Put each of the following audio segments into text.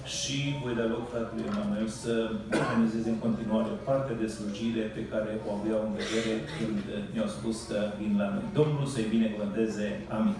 și voi da loc fratelui Emanuel să organizeze în continuare parte de slujire pe care o aveau în vedere când ne-au spus că vin la noi. Domnul să-i binecuvânteze. Amin.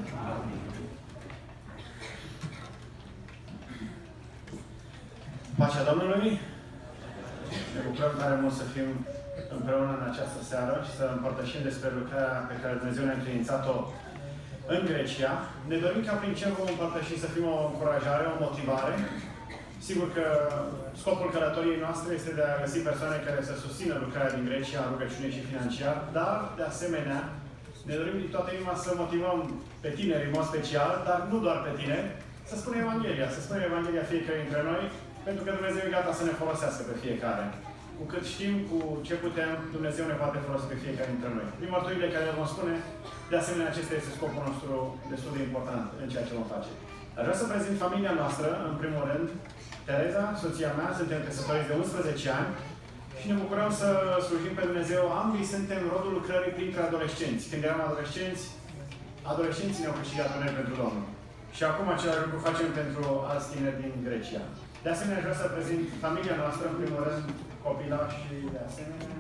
Pacea Domnului! Ne bucurăm tare mult să fim împreună în această seară și să împărtășim despre lucrarea pe care Dumnezeu ne-a încredințat-o în Grecia. Ne dorim ca prin ce vom împărtăși să fim o încurajare, o motivare. Sigur că scopul călătoriei noastre este de a găsi persoane care să susțină lucrarea din Grecia, în rugăciune și financiar, dar, de asemenea, ne dorim din toată inima să motivăm pe tineri în mod special, dar nu doar pe tineri, să spunem Evanghelia, să spunem Evanghelia fiecare dintre noi, pentru că Dumnezeu e gata să ne folosească pe fiecare. Cu cât știm, cu ce putem, Dumnezeu ne poate folosi pe fiecare dintre noi. Prin mărturile care le vom spune, de asemenea, acesta este scopul nostru destul de important în ceea ce vom face. Aș vrea să prezint familia noastră, în primul rând. Tereza, soția mea, suntem căsătoriți de 11 ani și ne bucurăm să slujim pe Dumnezeu. Ambii suntem rodul lucrării printre adolescenți. Când eram adolescenți, adolescenții ne-au câștigat unei pentru Domnul. Și acum același lucru facem pentru alți tineri din Grecia. De asemenea, aș vrea să prezint familia noastră, în primul rând, copila și de asemenea.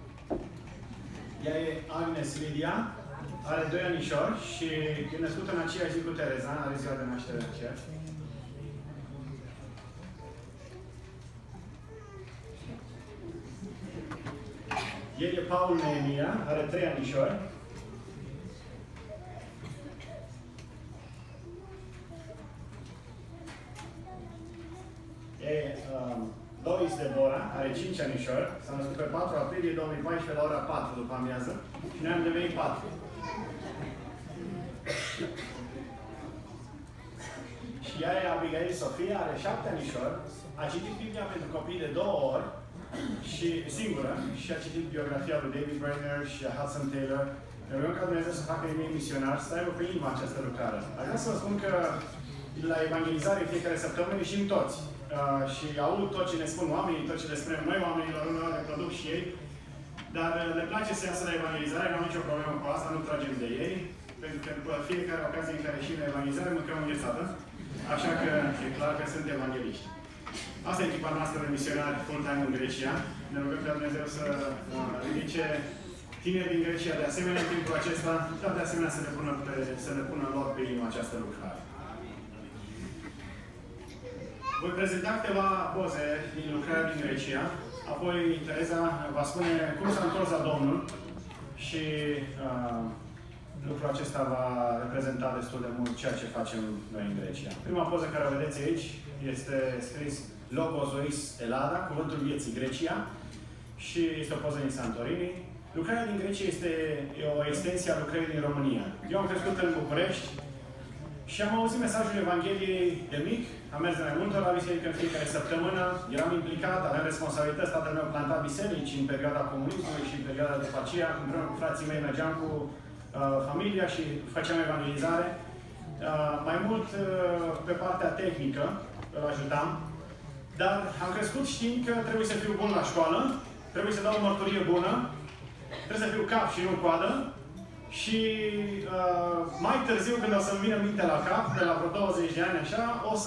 Ea e Agnes Lidia, are 2 anișori și e născută în aceeași zi cu Tereza, are ziua de naștere în aceeași. El e Paul Neemia, are 3 anișori. E Lois Deborah, are 5 anișori. S-a născut pe 4 aprilie 2014 la ora 4 după amiază. Și noi am devenit 4. Și ea e Abigail Sofia, are 7 anișori. A citit Biblia pentru copii de 2 ori. Și singură, și a citit biografia lui David Brainerd și a Hudson Taylor. Ne rugăm ca Dumnezeu să facă ei misionari, să aibă pe inima această lucrare. Aș vrea să vă spun că la evangelizare fiecare săptămână ieșim toți. Și aud tot ce ne spun oamenii, tot ce le spunem noi oamenilor, uneori le produc și ei. Dar le place să iasă la evangelizare, nu am nicio problemă cu asta, nu tragem de ei. Pentru că după fiecare ocazie în care ieșim la evangelizare, mâncăm înghețată. Așa că e clar că sunt evangeliști. Asta e echipa noastră de misionari full-time în Grecia. Ne rugăm pe Dumnezeu să ridice tineri din Grecia de asemenea în timpul acesta, dar de asemenea să ne pună lor pe inimă această lucrare. Voi prezenta câteva poze din lucrarea din Grecia, apoi Tereza va spune cum s-a întors la Domnul și lucrul acesta va reprezenta destul de mult ceea ce facem noi în Grecia. Prima poză care o vedeți aici este scris Logozois Elada, cuvântul vieții Grecia, și este o poză din Santorini. Lucrarea din Grecia este o extensie a lucrării din România. Eu am crescut în București și am auzit mesajul Evangheliei de mic, am mers de mai multe la biserică în fiecare săptămână, eram implicat, aveam responsabilități, tatăl meu planta biserici în perioada comunismului și în perioada după aceea, împreună cu frații mei mergeam cu familia și făceam evangelizare. Mai mult pe partea tehnică îl ajutam, dar am crescut știind că trebuie să fiu bun la școală, trebuie să dau o mărturie bună, trebuie să fiu cap și nu coadă și mai târziu, când o să-mi vină mintea la cap, de la vreo 20 de ani așa,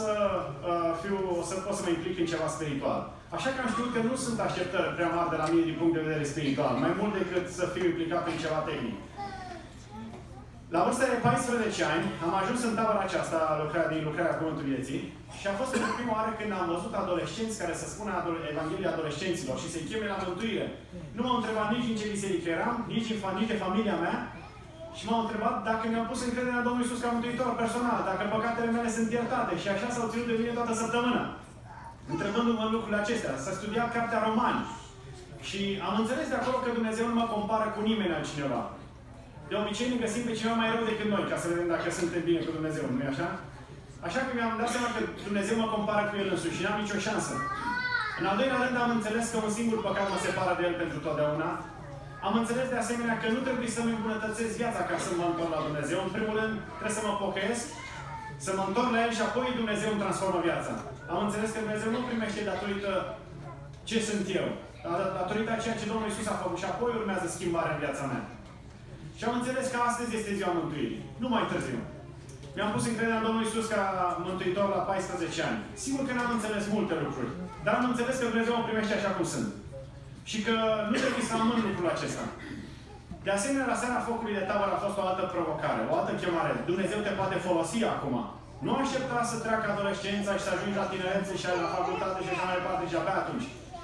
o să pot să mă implic în ceva spiritual. Așa că am știut că nu sunt așteptări prea mari de la mine din punct de vedere spiritual, mai mult decât să fiu implicat în ceva tehnic. La vârsta de 14 ani am ajuns în tabăra aceasta, din lucrarea Cuvântului Vieții, și a fost pentru prima oară când am văzut adolescenți care să spună Evanghelia adolescenților și să-i cheme la mântuire. Nu m-au întrebat nici în ce biserică eram, nici de familia mea, și m-au întrebat dacă mi-am pus încrederea în Domnul Iisus ca mântuitor personal, dacă păcatele mele sunt iertate, și așa s-au ținut de mine toată săptămâna, întrebându-mă în lucrurile acestea. S-a studiat Cartea Romani și am înțeles de acolo că Dumnezeu nu mă compară cu nimeni altcineva. De obicei ne găsim pe cineva mai rău decât noi, ca să vedem dacă suntem bine cu Dumnezeu, nu-i așa? Așa că mi-am dat seama că Dumnezeu mă compară cu El însuși și n-am nicio șansă. În al doilea rând am înțeles că un singur păcat mă separă de El pentru totdeauna. Am înțeles de asemenea că nu trebuie să-mi îmbunătățesc viața ca să mă întorc la Dumnezeu. În primul rând trebuie să mă pocăiesc, să mă întorc la El și apoi Dumnezeu îmi transformă viața. Am înțeles că Dumnezeu nu primește datorită ce sunt eu, datorită ceea ce Domnul Iisus a făcut și apoi urmează schimbarea în viața mea. Și am înțeles că astăzi este ziua mântuirii, nu mai târziu. Mi-am pus încrederea în Domnul Iisus ca Mântuitor la 14 ani. Sigur că n-am înțeles multe lucruri, dar am înțeles că Dumnezeu mă primește așa cum sunt. Și că nu trebuie să amân lucrul acesta. De asemenea, la seara focului de tabără a fost o altă provocare, o altă chemare. Dumnezeu te poate folosi acum. Nu aștepta să treacă adolescența și să ajungi la tinerețe și la facultate și așa mai departe și abia atunci.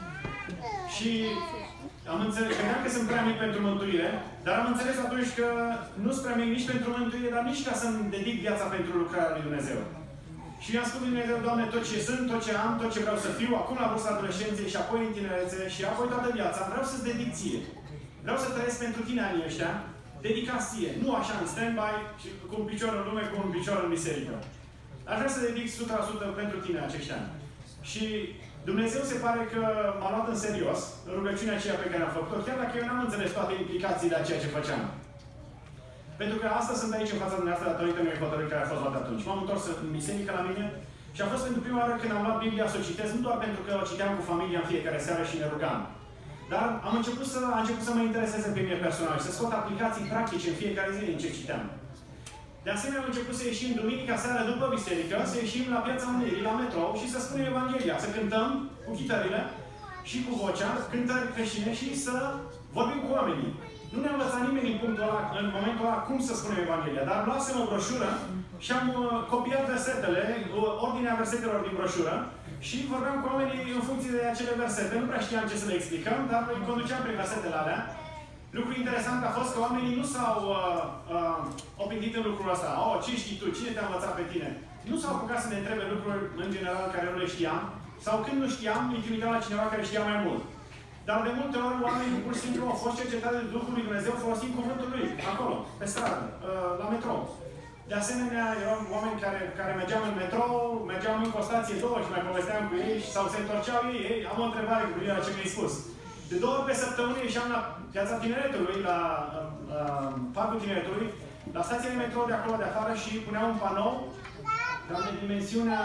Și am înțeles, credeam că sunt prea mic pentru mântuire, dar am înțeles atunci că nu sunt prea mic nici pentru mântuire, dar nici ca să-mi dedic viața pentru lucrarea lui Dumnezeu. Și i-am spus lui Dumnezeu, Doamne, tot ce sunt, tot ce am, tot ce vreau să fiu, acum la vârsta adolescenței și apoi în tinerețe și apoi toată viața, vreau să-ți dedic ție. Vreau să trăiesc pentru tine anii ăștia, dedicați ție, nu așa în stand-by și cu un picior în lume, cu un picior în biserică. Aș vrea să dedic 100% pentru tine acești ani. Și Dumnezeu se pare că m-a luat în serios rugăciunea aceea pe care am făcut-o, chiar dacă eu n-am înțeles toate implicațiile a ceea ce făceam. Pentru că astăzi sunt aici în fața dumneavoastră datorită unei hotărâri care a fost luată atunci. M-am întors în biserică la mine și a fost pentru prima oară când am luat Biblia să o citesc, nu doar pentru că o citeam cu familia în fiecare seară și ne rugam. Dar a început să mă intereseze pe mine personal și să scot aplicații practice în fiecare zi din ce citeam. De asemenea, am început să ieșim duminica seara după biserică, să ieșim la Piața Unirii, la metrou și să spunem Evanghelia, să cântăm cu chitările și cu vocea, cântări creștine și să vorbim cu oamenii. Nu ne-a învățat nimeni în momentul ăla cum să spunem Evanghelia, dar luasem o broșură și am copiat versetele, ordinea versetelor din broșură și vorbeam cu oamenii în funcție de acele versete. Nu prea știam ce să le explicăm, dar îi conduceam prin versetele alea. Lucru interesant a fost că oamenii nu s-au opindit în lucrul ăsta. Oh, ce știi tu? Cine te-a învățat pe tine? Nu s-au apucat să ne întrebe lucruri în general care nu le știam. Sau când nu știam, îi trimiteam la cineva care știa mai mult. Dar de multe ori oamenii pur și simplu au fost cercetați de Duhul lui Dumnezeu folosind cuvântul lui, acolo, pe stradă, la metrou. De asemenea, erau oameni care mergeam în metrou, mergeam în o stație două și mai povesteam cu ei sau se întorceau ei, am o întrebare cu privire la ce mi-ai spus. De 2 ori pe săptămână ieșeam la Piața Tineretului, la Parcul Tineretului, la stația de metrou de acolo de afară și puneam un panou de dimensiunea,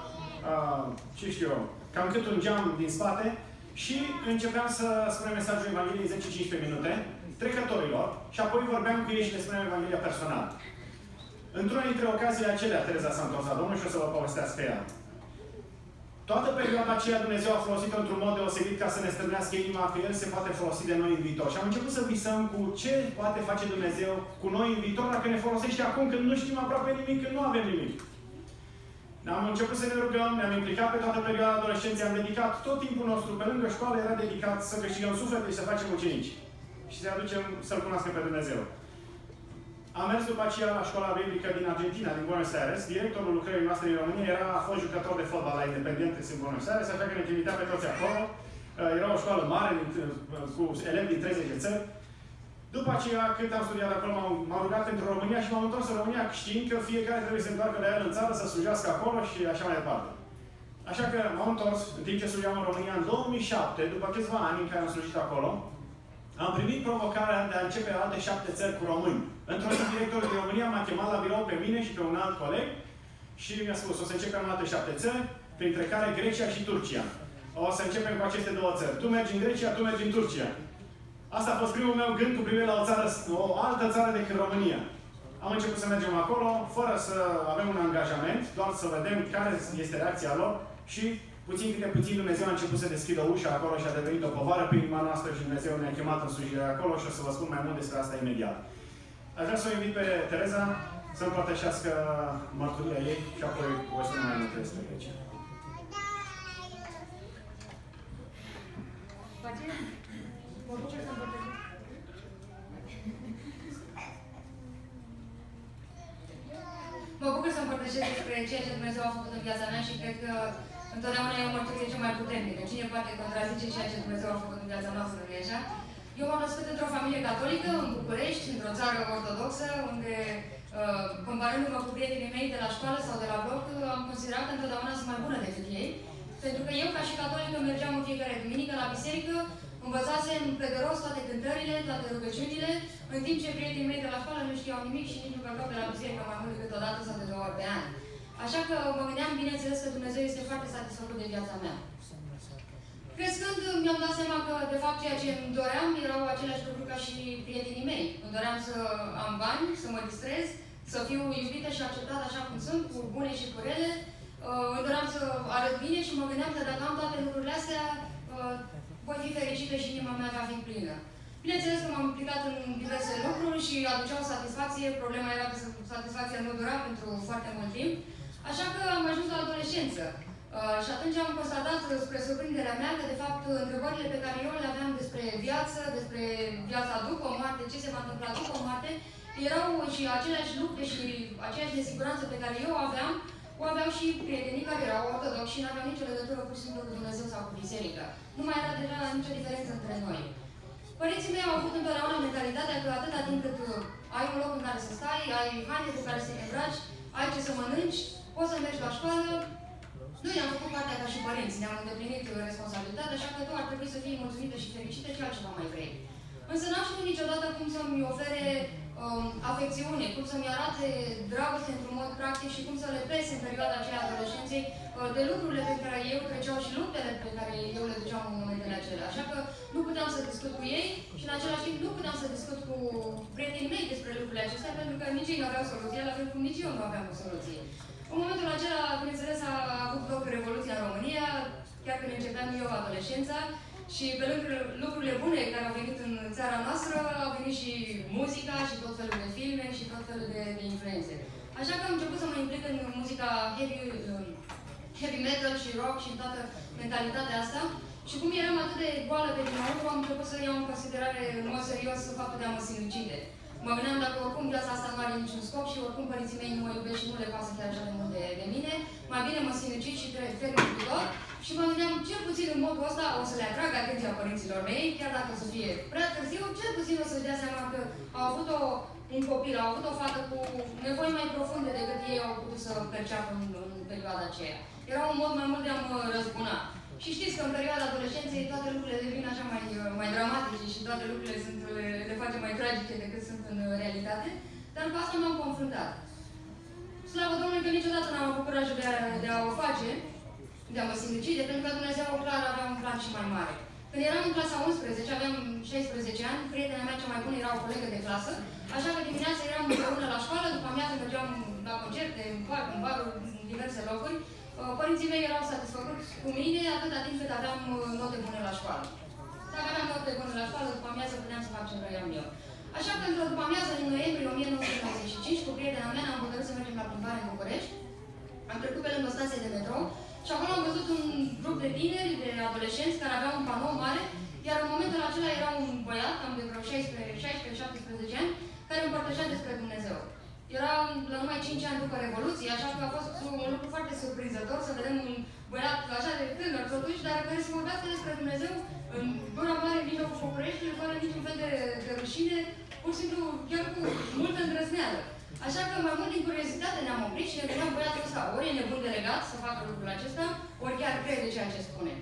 ce știu eu, cam cât un geam din spate și începeam să spunem mesajul Evangheliei 10-15 minute trecătorilor și apoi vorbeam cu ei și le spuneam Evanghelia personal. Într-una dintre ocaziile acelea, Tereza s-a întors la Domnul și o să vă povestească ea. Toată perioada aceea Dumnezeu a folosit-o într-un mod deosebit ca să ne strânească inima că El se poate folosi de noi în viitor. Și am început să visăm cu ce poate face Dumnezeu cu noi în viitor dacă ne folosește acum când nu știm aproape nimic, când nu avem nimic. Am început să ne rugăm, ne-am implicat pe toată perioada adolescenței, am dedicat tot timpul nostru, pe lângă școală, era dedicat să câștigăm suflete și să facem ucenici. Și să aducem să-L cunoască pe Dumnezeu. Am mers după aceea la școala biblică din Argentina, din Buenos Aires. Directorul lucrării noastre din România a fost jucător de fotbal la Independientes în Buenos Aires, așa că ne trimitea pe toți acolo. Era o școală mare, cu elevi din 30 de țări. După aceea, când am studiat acolo, m-am rugat pentru România și m-am întors în România știind că fiecare trebuie să se întoarcă de el în țară, să slujească acolo și așa mai departe. Așa că m-am întors, în timp ce slujeam în România, în 2007, după câțiva ani în care am slujit acolo, am primit provocarea de a începe alte 7 țări cu români. Într-o zi, directorul din România m-a chemat la birou pe mine și pe un alt coleg și mi-a spus, o să începem alte 7 țări, printre care Grecia și Turcia. O să începem cu aceste 2 țări. Tu mergi în Grecia, tu mergi în Turcia. Asta a fost primul meu gând cu privire la o altă țară decât România. Am început să mergem acolo, fără să avem un angajament, doar să vedem care este reacția lor și puțin câte puțin Dumnezeu a început să deschidă ușa acolo și a devenit o povară pe inima noastră și Dumnezeu ne-a chemat în slujire acolo și o să vă spun mai mult despre asta imediat. Aș vrea să o invit pe Tereza să împărtășească mărturia ei și apoi voi spune mai multe despre Grecia. Mă bucur să împărtășesc despre ceea ce Dumnezeu a făcut în viața mea și cred că întotdeauna e o mărturie cea mai puternică. Cine poate contrazice ceea ce Dumnezeu a făcut în viața noastră, nu așa? Eu m-am născut într-o familie catolică, în București, într-o țară ortodoxă, unde, comparându-mă cu prietenii mei de la școală sau de la bloc, am considerat că întotdeauna sunt mai bună decât ei. Pentru că eu, ca și catolică, mergeam în fiecare duminică la biserică, învățasem pe de rost toate cântările, toate rugăciunile, în timp ce prietenii mei de la școală nu știau nimic și nici nu mergeau de la biserică mai mult decât o dată sau de 2 ori pe an. Așa că mă gândeam, bineînțeles, că Dumnezeu este foarte satisfăcut de viața mea. Crescând, mi-am dat seama că, de fapt, ceea ce îmi doream erau aceleași lucruri ca și prietenii mei. Îmi doream să am bani, să mă distrez, să fiu iubită și acceptată așa cum sunt, cu bune și cu rele. Îmi doream să arăt bine și mă gândeam că dacă am toate lucrurile astea, voi fi fericită și inima mea va fi plină. Bineînțeles că m-am implicat în diverse lucruri și aduceau satisfacție. Problema era că satisfacția nu dura pentru foarte mult timp. Așa că am ajuns la adolescență. Și atunci am constatat, spre surprinderea mea, că de fapt întrebările pe care eu le aveam despre viață, despre viața după moarte, ce se va întâmpla după moarte, erau și aceleași lupte și aceeași nesiguranță pe care eu o aveau și prietenii care erau ortodoxi și nu aveau nicio legătură pur și simplu cu Dumnezeu sau cu biserica. Nu mai era deja nicio diferență între noi. Părinții mei au avut întotdeauna mentalitatea că atâta timp cât ai un loc în care să stai, ai haine cu care să te îmbraci, ai ce să mănânci, poți să mergi la școală. Noi ne-am făcut partea ca și părinți, ne-am îndeplinit responsabilitatea, așa că tu ar trebui să fii mulțumită și fericită și altceva mai vrei. Însă n-am știut niciodată cum să-mi ofere afecțiune, cum să-mi arate dragoste într-un mod practic și cum să le pese în perioada aceea adolescenței de lucrurile pe care eu treceau și luptele pe care eu le duceam în momentele acelea. Așa că nu puteam să discut cu ei și în același timp nu puteam să discut cu prietenii mei despre lucrurile acestea, pentru că nici ei nu aveau soluție, la fel cum nici eu nu aveam o soluție. În momentul acela, bineînțeles, a avut loc Revoluția în România, chiar când începeam eu adolescența, și pe lângă lucrurile bune care au venit în țara noastră, au venit și muzica și tot felul de filme și tot felul de influențe. Așa că am început să mă implic în muzica heavy metal și rock și toată mentalitatea asta. Și cum eram atât de goală pe dinăuntru, am început să iau în considerare în mod serios faptul de a mă sinucide. Mă gândeam dacă oricum viața asta nu are niciun scop și oricum părinții mei nu mă iubesc și nu le pasă chiar așa de mult de mine, mai bine mă sinucid și termin cu tot. Și mă gândeam, cel puțin în modul ăsta o să le atrag atenția părinților mei, chiar dacă o să fie prea târziu, cel puțin o să-și dea seama că au avut un copil, au avut o fată cu nevoi mai profunde decât ei au putut să perceapă în perioada aceea. Era un mod mai mult de a mă răzbuna. Și știți că în perioada adolescenței toate lucrurile devin așa mai dramatice și toate lucrurile le face mai tragice decât sunt în realitate, dar cu asta m-am confruntat. Slavă Domnului că niciodată n-am avut curajul de a o face, de a mă sinucide, pentru că Dumnezeu clar avea un plan și mai mare. Când eram în clasa 11, aveam 16 ani, prietena mea cea mai bună era o colegă de clasă, așa că dimineața eram împreună la școală, după amiază mergeam la concerte, în parc, în baruri, în diverse locuri. Părinții mei erau satisfăcuți cu mine atâta timp cât aveam note bune la școală. Dacă aveam note bune la școală, după amiază puteam să fac ce vroiam eu. Așa că într-o după amiază, în noiembrie 1995, cu prietena mea ne-am hotărât să mergem la plimbare în București. Am trecut pe lângă o stație de metrou și acolo am văzut un grup de tineri, de adolescenți, care aveau un panou mare, iar în momentul acela era un băiat, cam de vreo 16-17 ani, care împărtășea despre Dumnezeu. Era la numai 5 ani după Revoluție, așa că a fost un lucru foarte surprinzător să vedem un băiat așa de tânăr totuși, dar care se vorbească despre Dumnezeu în gura mare, în mijlocul Bucureștiului, fără niciun fel de rușine, pur și simplu chiar cu multă îndrăzneală. Așa că mai mult din curiozitate ne-am oprit și ne gândeam băiatul ăsta ori e nebun de legat să facă lucrul acesta, ori chiar crede ceea ce spune.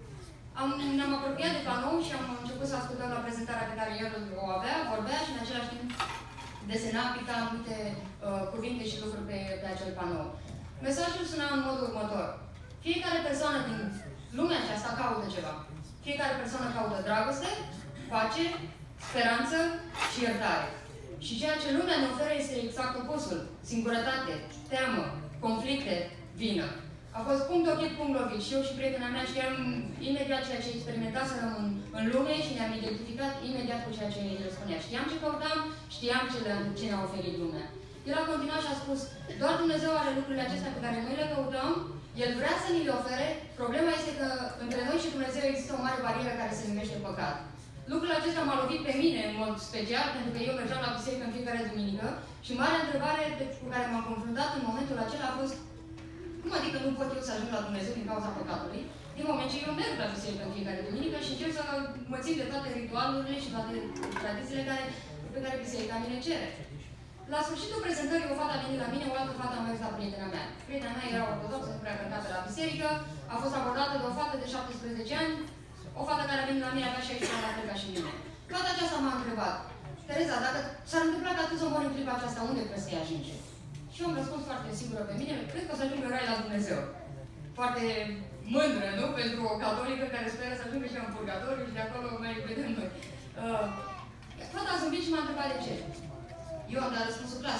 Ne-am apropiat de panou și am început să ascultăm la prezentarea pe care el o avea, vorbea și în același timp desena, picta anumite cuvinte și lucruri pe acel panou. Mesajul suna în modul următor. Fiecare persoană din lumea aceasta caută ceva. Fiecare persoană caută dragoste, pace, speranță și iertare. Și ceea ce lumea ne oferă este exact opusul. Singurătate, teamă, conflicte, vină. A fost punct ochit, punct lovit. Și eu și prietena mea știam imediat ceea ce experimentaserăm în lume și ne-am identificat imediat cu ceea ce el spunea. Știam ce căutam, știam ce ne-a oferit lumea. El a continuat și a spus, doar Dumnezeu are lucrurile acestea pe care noi le căutăm, El vrea să ni le ofere, problema este că între noi și Dumnezeu există o mare barieră care se numește păcat. Lucrul acesta m-a lovit pe mine în mod special, pentru că eu mergeam la biserică în fiecare duminică și marea întrebare cu care m-am confruntat în momentul acela a fost cum adică nu pot eu să ajung la Dumnezeu din cauza păcatului, din moment ce eu merg la biserică în fiecare duminică și încerc să mă țin de toate ritualurile și toate tradițiile pe care biserica mi le cere. La sfârșitul prezentării, o fată a venit la mine, o altă fată a mers la prietena mea. Prietena mea era ortodoxă, nu prea călcată la biserică, a fost abordată de o fată de 17 ani, o fată care a venit la mine avea 16 ani la fel ca și mine. Fata aceasta m-a întrebat, Tereza, dacă s-ar întâmpla ca tu să mori în clipa aceasta, unde crezi că ajunge? Și eu am răspuns foarte sigură pe mine, cred că o să ajung în rai la Dumnezeu. Foarte mândră, nu? Pentru o catolică care speră să ajungă și în purgatoriu și de acolo mai vedem noi. Fata a zâmbit și m-a întrebat de ce. Eu am dat răspunsul clasic.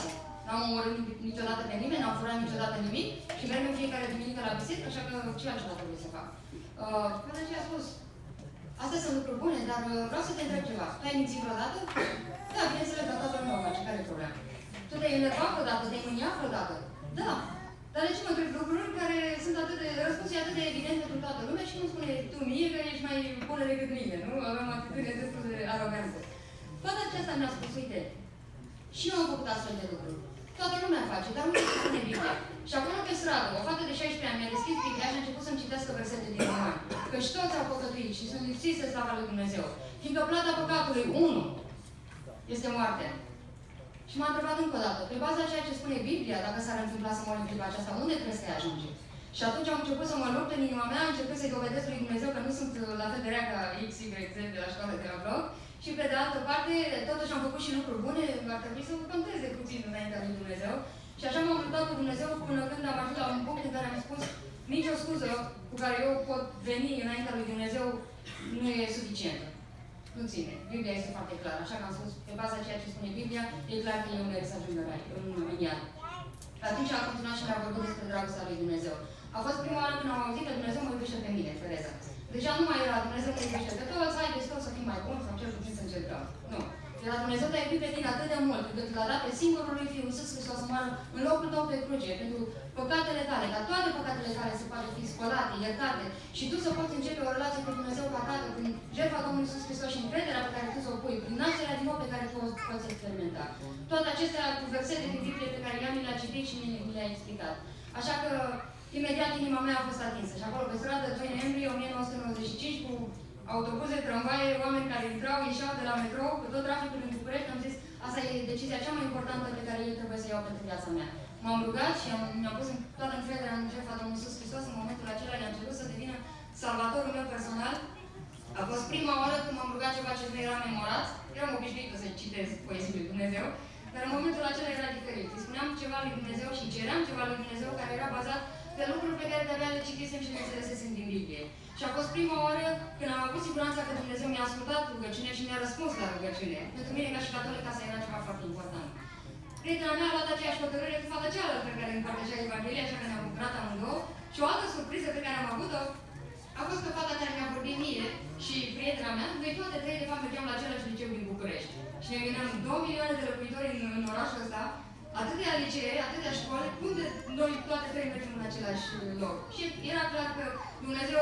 N-am omorât niciodată pe nimeni, n-am furat niciodată nimic și merg în fiecare duminică la biserică, așa că ce altceva trebuie să fac. Până ce a spus, astea sunt lucruri bune, dar vreau să te întreb ceva. Tu ai mințit vreodată? Da, bineînțeles, dar toată lumea o face. Care e problema? Tu te-ai enervat vreodată? Te-ai mâniat vreodată? Da. Dar de ce mă întreb lucruri care sunt atât de... Răspunsul e atât de evident pentru toată lumea și nu spune tu mie că ești mai bună decât mine, nu? Aveam atitudine destul de arogantă. Toată aceasta mi-a spus, uite, și eu am făcut astfel de lucruri. Toată lumea face, dar nu se spune Biblia. Și acolo pe stradă, o fată de 16 ani mi-a deschis Biblia și a început să-mi citească versete din Romani. Căci toți au păcătuit și sunt lipsiți de slava lui Dumnezeu. Fiindcă plata păcatului, 1, este moartea. Și m-a întrebat încă o dată, pe baza ceea ce spune Biblia, dacă s-ar întâmpla să mor în clipa aceasta, unde crezi că ajunge? Și atunci am început să mă lupt în inima mea, am început să-i dovedesc lui Dumnezeu că nu sunt la fel de rea ca X, Y, Z de la școală de la blog. Și pe de altă parte, totuși am făcut și lucruri bune, ar trebui să conteze puțin înaintea lui Dumnezeu. Și așa m-am luptat cu Dumnezeu până când am ajuns la un punct în care am spus nicio scuză cu care eu pot veni înaintea lui Dumnezeu nu e suficientă. Nu ține. Biblia este foarte clară. Așa că am spus, pe baza ceea ce spune Biblia, e clar că eu merg să ajung în iad. Atunci a continuat și mi-a vorbit despre dragostea lui Dumnezeu. A fost prima oară când am auzit că Dumnezeu mă iubește pe mine, Tereza. Deja nu mai era Dumnezeu mă iubește pe toți, hai destul să fim mai buni sau cel puțin să încercăm. Nu. Era Dumnezeu te-a iubit pe tine atât de mult, încât l-a dat pe singurul lui Fiu Iisus Hristos să moară în locul tău pe cruce, pentru păcatele tale, ca toate păcatele tale să poată fi spălate, iertate și tu să poți începe o relație cu Dumnezeu ca Tatăl, prin jertfa Domnului Iisus Hristos și încrederea pe care tu o pui, prin nașterea din nou pe care tu o poți experimenta. Toate acestea cu versete din Biblie pe care ea mi le-a citit și mi le-a explicat. Așa că imediat inima mea a fost atinsă și acolo pe stradă, 2 noiembrie 1995, cu autobuze, tramvaie, oameni care intrau, ieșeau de la metrou, cu tot traficul în București, am zis, asta e decizia cea mai importantă pe care eu trebuie să iau pentru viața mea. M-am rugat și mi-am pus toată încrederea în jertfa Domnului Iisus Hristos. În momentul acela i-a început să devină salvatorul meu personal. A fost prima oară când m-am rugat ceva ce nu era memorat. Eram obișnuită să citesc poezii lui Dumnezeu, dar în momentul acela era diferit. Îi spuneam ceva lui Dumnezeu și ceream ceva lui Dumnezeu care era bazat pe lucruri pe care de-abia le citisem și le înțelesesem din Biblie. Și a fost prima oară când am avut siguranța că Dumnezeu mi-a ascultat rugăciunea și mi-a răspuns la rugăciune. Pentru mine, ca și catolic, asta era ceva foarte important. Prietena mea a luat aceeași hotărâre cu fata cealaltă care împărtășea Evanghelia, așa că ne-am bucurat amândouă. Și o altă surpriză pe care am avut-o a fost că fata care mi-a vorbit mie și prietena mea, noi toate trei, de fapt, mergeam la același liceu din București. Și ne gândeam 2 milioane de locuitori în orașul ăsta, atâtea licee, atâtea școli, unde noi toate trei mergem în același loc. Și era clar că Dumnezeu,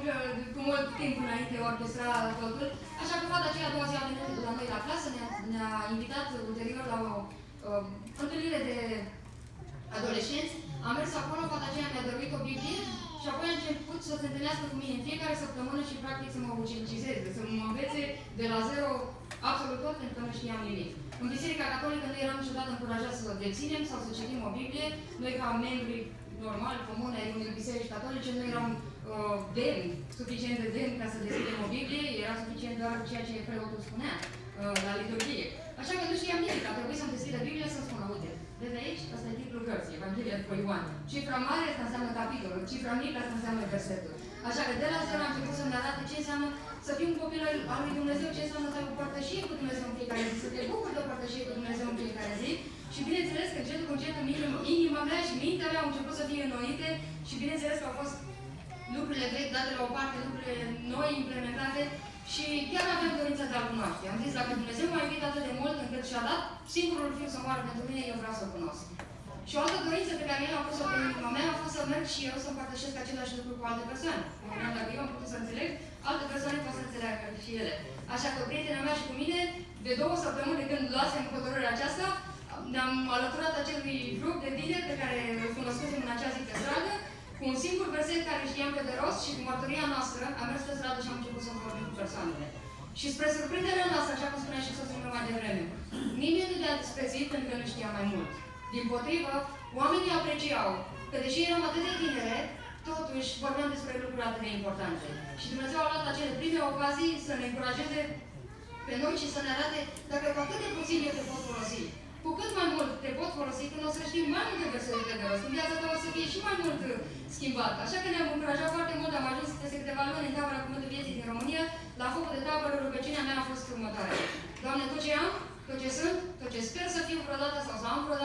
cu mult timp înainte, orchestra totul, așa că fata aceea a doua zi a venit la noi la clasă, ne-a invitat ulterior la o întâlnire de adolescenți. Am mers acolo, fata aceea mi-a dăruit o Biblie și apoi a început să se întâlnească cu mine în fiecare săptămână și practic să mă ucenicizeze, să mă învețe de la zero absolut tot, pentru că nu știam nimic. În Biserica Catolică nu eram niciodată încurajați să deținem sau să citim o Biblie. Noi, ca membri normali, comune ai unei biserici catolice, nu eram demni, suficient de demni ca să deschidem o Biblie, era suficient doar ceea ce preotul spunea la liturghie. Așa că nu știam nimic, a trebuit să-mi deschidă Biblia să-mi spună, uite, de aici, asta e titlul cărții, Evanghelia după Ioan. Cifra mare asta înseamnă capitolul, cifra mică asta înseamnă versetul. Așa că de la zero a început să-mi arate ce înseamnă să fii un copil al lui Dumnezeu, ce înseamnă să ai o părtășie cu Dumnezeu în fiecare zi, să te bucuri de o părtășie cu Dumnezeu în fiecare zi. Și bineînțeles că încetul cu încetul inima mea și mintea mea au început să fie înnoite și bineînțeles că au fost lucrurile vechi date la o parte, lucrurile noi implementate și chiar aveam dorința de a-L cunoaște. Am zis, dacă Dumnezeu m-a iubit atât de mult încât și-a dat singurul Fiu să moară pentru mine, eu vreau să-L cunosc. Și o altă dorință pe care El a pus-o pe inima mea a fost să merg și eu să împărtășesc același lucru cu alte persoane. Dacă eu am putut să înțeleg, alte persoane pot să înțeleagă și ele. Așa că prietena mea și cu mine, de 2 săptămâni de când luasem hotărârea aceasta, ne-am alăturat acelui grup de tineri pe care îl cunoscusem în acea zi pe stradă, cu un singur verset care știam pe de rost și cu mărturia noastră, am mers pe stradă și am început să vorbim cu persoanele. Și spre surprinderea noastră, așa cum spunea și soțul meu mai devreme, nimeni nu ne-a disprețuit pentru că nu știa mai mult. Dimpotrivă, oamenii apreciau că deși eram atât de tinere, totuși vorbeam despre lucruri atât de importante. Și Dumnezeu a luat acele prime ocazii să ne încurajeze pe noi și să ne arate dacă cu atât de puțin eu te pot folosi. Cu cât mai mult te pot folosi, când o să știi mai multe versete de rost, în viața ta o să fie și mai mult schimbată. Așa că ne-am încurajat foarte mult, am ajuns peste câteva luni în tabăra Cuvântul Vieții din România. La focul de tabără, rugăciunea mea a fost următoare. Doamne, tot ce am, tot ce sunt, tot ce sper să fiu vreodată sau să am vreodată,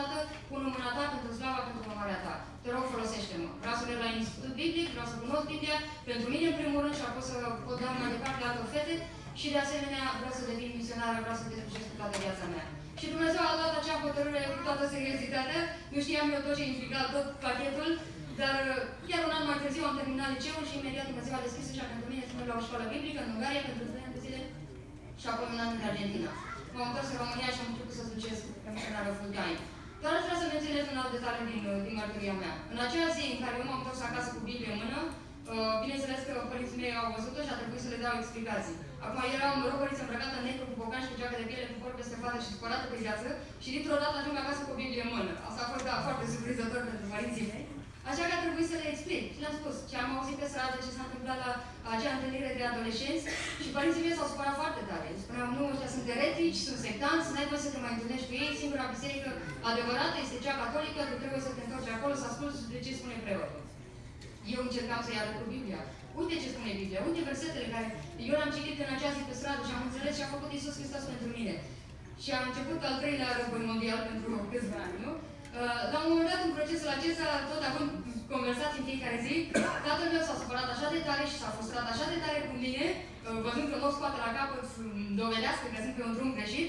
pun în mâna ta pentru slava, pentru onoarea ta. Te rog, folosește-mă. Vreau să merg la institut biblic, vreau să cunosc Biblia, pentru mine în primul rând și apoi să pot da mai departe la altor fete și de asemenea vreau să devin misionară, vreau să te slujesc cu toată viața mea. Și Dumnezeu a luat acea hotărâre cu toată seriozitatea. Nu știam eu tot ce implica tot pachetul, dar chiar un an mai târziu am terminat liceul și imediat Dumnezeu a deschis ușa pentru mine să merg la o școală biblică în Ungaria pentru 2 ani de zile și apoi un an în Argentina. M-am întors în România și am început să slujesc ca misionară full-time. Doar aș vrea să menționez un alt detaliu din mărturia mea. În acea zi în care eu m-am întors acasă cu Biblie în mână, bineînțeles că părinții mei au văzut-o și a trebuit să le dau explicații. Acum eram părinți îmbrăcată în negru, cu bocan și cu geacă de piele, cu păr peste față și spălată pe viață și dintr-o dată ajung acasă cu Biblie în mână. Asta a fost foarte surprinzător pentru părinții mei. Așa că a trebuit să le explic. Și le-am spus ce am auzit pe stradă, ce s-a întâmplat la acea întâlnire de adolescenți și părinții mei s-au supărat foarte tare. Spuneam, nu, ăștia sunt eretici, sunt sectanți, n-ai voie să te mai întâlnești cu ei, singura biserică adevărată este cea catolică, tu trebuie să te întorci acolo să asculți de ce spune preotul. Eu încercam să-i arăt cu Biblia. Uite ce spune Biblia, uite versetele care eu le-am citit în acea zi pe stradă și am înțeles ce a făcut Iisus Hristos pentru mine. Și a început al 3-lea război mondial pentru câțiva ani, nu? La un moment dat, în procesul acesta, tot având conversații în fiecare zi, tatăl meu s-a supărat așa de tare și s-a frustrat așa de tare cu mine, văzând că nu o scoate la capăt, dovedească că sunt pe un drum greșit,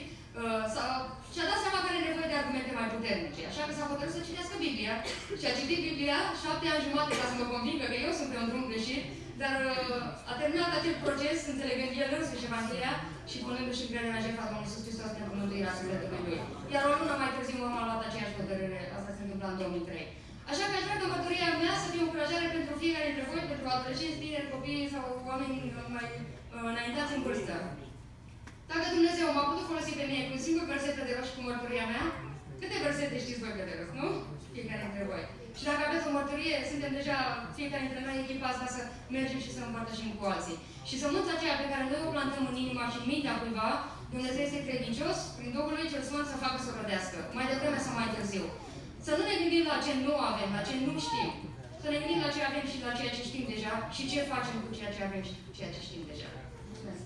și-a dat seama că are nevoie de argumente mai puternice. Așa că s-a hotărât să citească Biblia și a citit Biblia 7 ani jumate ca să mă convingă că eu sunt pe un drum greșit, dar a terminat acel proces înțelegând el însuși Evanghelia și punându-și încredere în jertfa Domnului Iisus Hristos pentru mântuirea sufletului lui. Iar o lună mai târziu m-am luat aceeași hotărâre, asta se întâmplă în 2003. Așa că aș vrea ca mărturia mea să fie o încurajare pentru fiecare dintre voi, pentru adolescenți, tineri, copii sau oameni mai înaintați în vârstă. Dacă Dumnezeu m-a putut folosi pe mine cu un singur verset de rost și cu mărturia mea, câte versete știți voi pe de rost, nu? Fiecare dintre voi. Și dacă aveți o mărturie, suntem deja fiecare dintre noi echipați ca să mergem și să împărtășim cu alții. Și sămânța aceea pe care noi o plantăm în inima și în mintea cuiva, Dumnezeu este credincios, prin Duhul lui cel Sfânt să facă să rodească, mai devreme sau mai târziu. Să nu ne gândim la ce nu avem, la ce nu știm. Să ne gândim la ce avem și la ceea ce știm deja și ce facem cu ceea ce avem și cu ceea ce știm deja. Mulțumesc!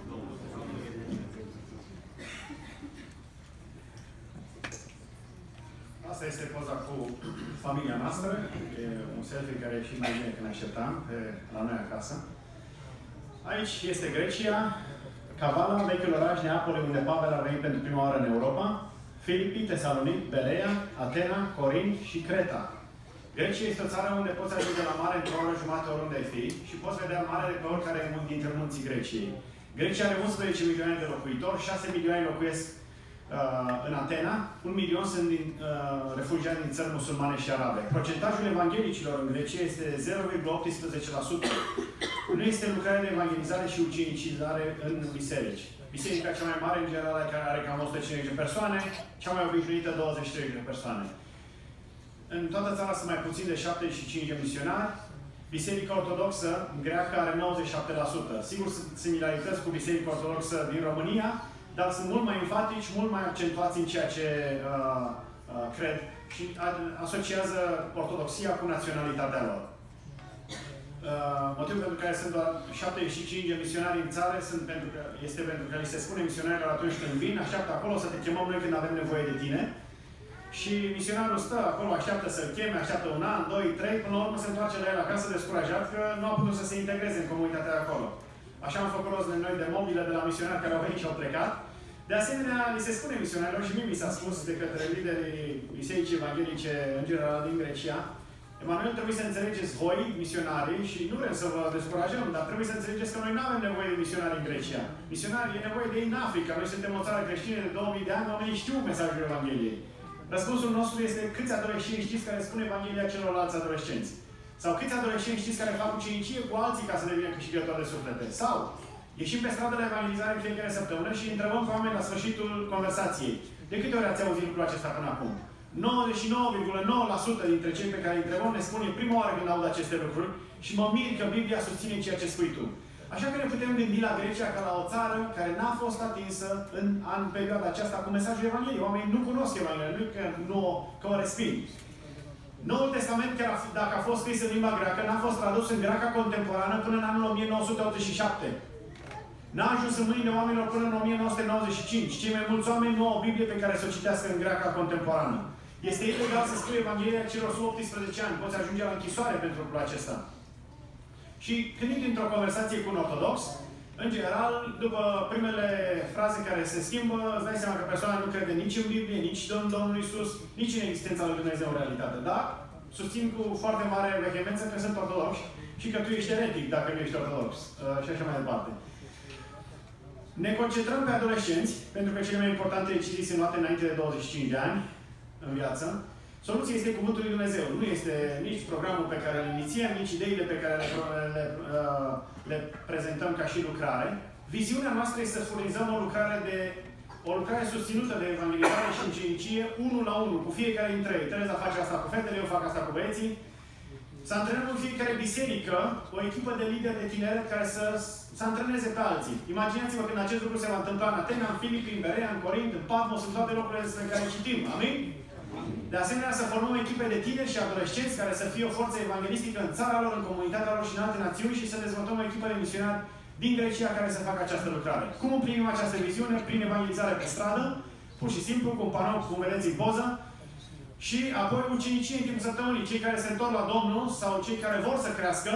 Asta este poza cu familia noastră. E un selfie care e și mai bine când așteptam la noi acasă. Aici este Grecia, Kavala, vechiul oraș Neapole, unde Pavel a venit pentru prima oară în Europa, Filipi, Tesalonic, Berea, Atena, Corint și Creta. Grecia este o țară unde poți ajunge la mare într-o oră jumătate oriunde ai fi și poți vedea mare de pe oricare dintre munții Greciei. Grecia are 11 milioane de locuitori, 6 milioane locuiesc în Atena, 1 milion sunt refugiați din țări musulmane și arabe. Procentajul evanghelicilor în Grecia este 0,18%. Nu este lucrare de evangelizare și ucenicizare în biserici. Biserica cea mai mare, în general, care are cam 150 de persoane, cea mai obișnuită 23 de persoane. În toată țara sunt mai puțin de 75 de misionari. Biserica Ortodoxă greacă are 97%. Sigur, sunt similarități cu Biserica Ortodoxă din România, dar sunt mult mai enfatici, mult mai accentuați în ceea ce cred și asociază ortodoxia cu naționalitatea lor. Motivul pentru care sunt doar 75 de misionari în țară este pentru că li se spune misionarilor atunci când vin, așteaptă acolo să te chemăm noi când avem nevoie de tine. Și misionarul stă acolo, așteaptă să-l cheme, așteaptă un an, 2, 3, până la urmă se întoarce la el acasă descurajat că nu a putut să se integreze în comunitatea de acolo. Așa am făcut rost de noi de mobile de la misionari care au venit și au plecat. De asemenea, li se spune misionarilor și mie mi s-a spus de către liderii bisericii evanghelice în general din Grecia, Emanuel, trebuie să înțelegeți voi, misionarii, și nu vrem să vă descurajăm, dar trebuie să înțelegeți că noi nu avem nevoie de misionari în Grecia. Misionari e nevoie de ei în Africa. Noi suntem o țară creștină de 2000 de ani, oamenii știu mesajul Evangheliei. Răspunsul nostru este câți adolescenți știți care spun Evanghelia celorlalți adolescenți? Sau câți adolescenți știți care fac ucenicie cu alții ca să devină câștigători de suflete? Sau ieșim pe stradă de evangelizare în fiecare săptămână și întrebăm pe oameni la sfârșitul conversației. De câte ori ați auzit lucrul acesta până acum? 99,9% dintre cei pe care îi întrebăm ne spune prima oară când aud aceste lucruri și mă mir că Biblia susține ceea ce spui tu. Așa că ne putem gândi la Grecia ca la o țară care n-a fost atinsă în perioada aceasta cu mesajul Evangheliei. Oamenii nu cunosc Evanghelia, nu că o resping. Noul Testament, chiar dacă a fost scris în limba greacă, n-a fost tradus în greaca contemporană până în anul 1987. N-a ajuns în mâinile oamenilor până în 1995. Cei mai mulți oameni nu au o Biblie pe care să o citească în greaca contemporană. Este ilegal să spui Evanghelia celor sub 18 ani. Poți ajunge la închisoare pentru lucrul acesta. Și când intri într-o conversație cu un ortodox, în general, după primele fraze care se schimbă, îți dai seama că persoana nu crede nici în Biblie, nici în Domnul Iisus, nici în existența lui Dumnezeu în realitate. Dar susțin cu foarte mare vehemență că sunt ortodoxi și că tu ești eretic dacă nu ești ortodox. Și așa mai departe. Ne concentrăm pe adolescenți, pentru că cele mai importante decizii sunt luate înainte de 25 de ani în viață. Soluția este Cuvântul lui Dumnezeu. Nu este nici programul pe care îl inițiem, nici ideile pe care le prezentăm ca și lucrare. Viziunea noastră este să furnizăm o lucrare susținută de evangelizare și ucenicie, unul la unul, cu fiecare dintre ei. Tereza face asta cu fetele, eu fac asta cu băieții. Să antrenăm în fiecare biserică o echipă de lideri de tineret care să antreneze pe alții. Imaginați-vă când acest lucru se va întâmpla în Atena, în Filipi, în Berea, în Corint, în Patmos, în toate locurile despre care citim. Amin? De asemenea, să formăm echipe de tineri și adolescenți care să fie o forță evanghelistică în țara lor, în comunitatea lor și în alte națiuni și să dezvoltăm o echipă de misionari din Grecia care să facă această lucrare. Cum împlinim această viziune? Prin evangelizare pe stradă, pur și simplu, cu un panou, cum vedeți în poză, și apoi ucenicie în timpul săptămânii. Cei care se întorc la Domnul sau cei care vor să crească,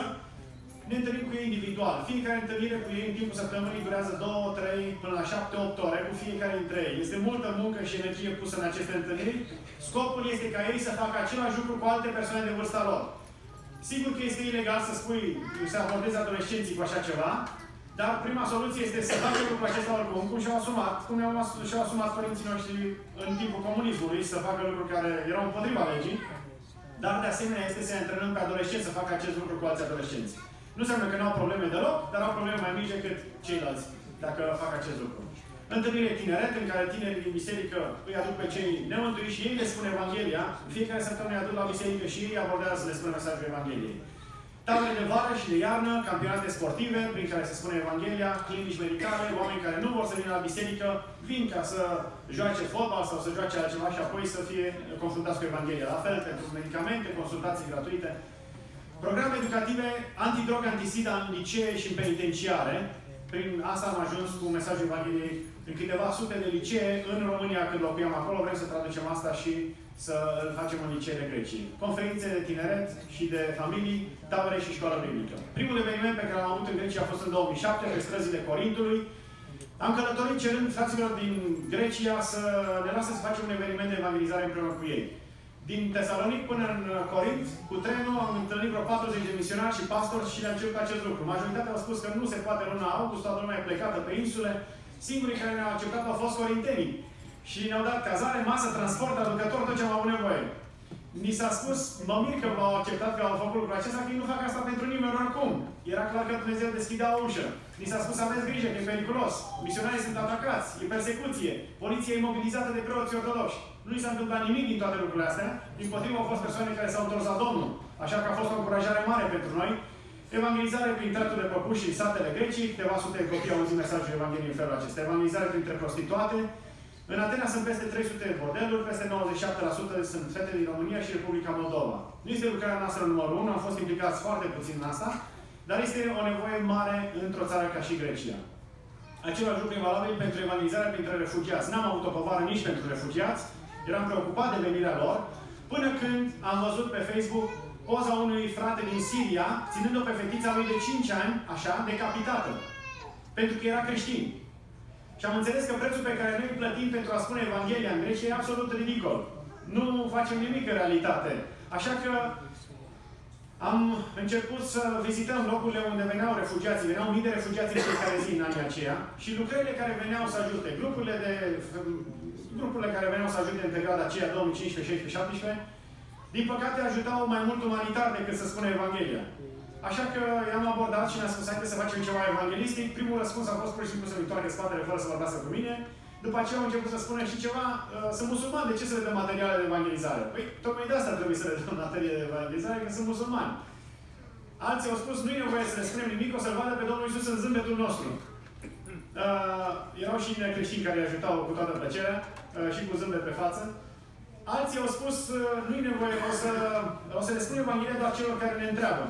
ne întâlnim cu ei individual. Fiecare întâlnire cu ei în timpul săptămânii durează 2, 3, până la 7, 8 ore cu fiecare dintre ei. Este multă muncă și energie pusă în aceste întâlniri. Scopul este ca ei să facă același lucru cu alte persoane de vârsta lor. Sigur că este ilegal să spui, să abordezi adolescenții cu așa ceva, dar prima soluție este să facă lucrul acesta oricum, cum și-au asumat, și-au asumat părinții noștri în timpul comunismului, să facă lucruri care erau împotriva legii, dar de asemenea este să antrenăm pe adolescenți să facă acest lucru cu alți adolescenți. Nu înseamnă că nu au probleme deloc, dar au probleme mai mici decât ceilalți, dacă fac acest lucru. Întâlnire tineret, în care tinerii din biserică îi aduc pe cei nemântuiți și ei le spun Evanghelia, fiecare săptămână îi aduc la biserică și ei abordează, le spun mesajul Evangheliei. Tabere de vară și de iarnă, campionate sportive, prin care se spune Evanghelia, clinici medicale, oameni care nu vor să vină la biserică, vin ca să joace fotbal sau să joace altceva și apoi să fie confruntați cu Evanghelia. La fel, pentru medicamente, consultații gratuite. Programe educative antidrog, antisida în licee și în penitenciare. Prin asta am ajuns cu mesajul Evangheliei în câteva sute de licee în România când locuiam acolo. Vrem să traducem asta și să îl facem în liceele Greciei. Conferințe de tineret și de familii, tabere și școală biblică. Primul eveniment pe care l-am avut în Grecia a fost în 2007, pe străzile Corintului. Am călătorit cerând fraților din Grecia să ne lasă să facem un eveniment de evangelizare împreună cu ei. Din Tesalonic până în Corint, cu trenul, am întâlnit vreo 40 de misionari și pastori și le-am cerut acest lucru. Majoritatea au spus că nu se poate în luna august, toată lumea e plecată pe insule. Singurii care ne-au acceptat au fost corintenii. Și ne-au dat cazare, masă, transport, aducător, tot ce am avut nevoie. Ni s-a spus, mă mir că v-au acceptat că au făcut lucrul acesta, că ei nu fac asta pentru nimeni oricum. Era clar că Dumnezeu deschidea o ușă. Ni s-a spus, aveți grijă, că e periculos. Misionarii sunt atacați, e persecuție. Poliția e mobilizată de preoți ortodoxi. Nu i s-a întâmplat nimic din toate lucrurile astea. Dimpotrivă au fost persoane care s-au întors la Domnul. Așa că a fost o încurajare mare pentru noi. Evangelizare prin treptul de păpuși și satele Greciei. Câteva sute de copii au auzit mesajul Evangheliei în felul acesta. Evangelizare printre prostituate. În Atena sunt peste 300 de bordeluri, peste 97% sunt fete din România și Republica Moldova. Nu este lucrarea noastră numărul 1, am fost implicați foarte puțin în asta, dar este o nevoie mare într-o țară ca și Grecia. Același lucru e valabil pentru evangelizarea printre refugiați. N-am avut o povară nici pentru refugiați, eram preocupat de venirea lor, până când am văzut pe Facebook poza unui frate din Siria, ținând-o pe fetița lui de 5 ani, așa, decapitată. Pentru că era creștin. Și am înțeles că prețul pe care noi îl plătim pentru a spune Evanghelia în Grecia e absolut ridicol. Nu facem nimic în realitate. Așa că am început să vizităm locurile unde veneau refugiații. Veneau mii de refugiați în fiecare zi în anii aceia. Și lucrările care veneau să ajute, grupurile care veneau să ajute în perioada aceea 2015, 16, 17, din păcate ajutau mai mult umanitar decât să spună Evanghelia. Așa că i-am abordat și ne-am spus, haideți să facem ceva evanghelistic. Primul răspuns a fost pur și simplu să-mi întoarcă spatele fără să vorbească cu mine. După aceea au început să spună și ceva, sunt musulmani, de ce să le dăm materiale de evangelizare? Păi, tocmai de asta trebuie să le dăm materiale de evangelizare, că sunt musulmani. Alții au spus, nu e nevoie să le spunem nimic, o să-L vadă pe Domnul Iisus în zâmbetul nostru. Erau și necreștini care îi ajutau cu toată plăcerea și cu zâmbet pe față. Alții au spus, nu e nevoie, o să le spunem Evanghelia doar celor care ne întreabă.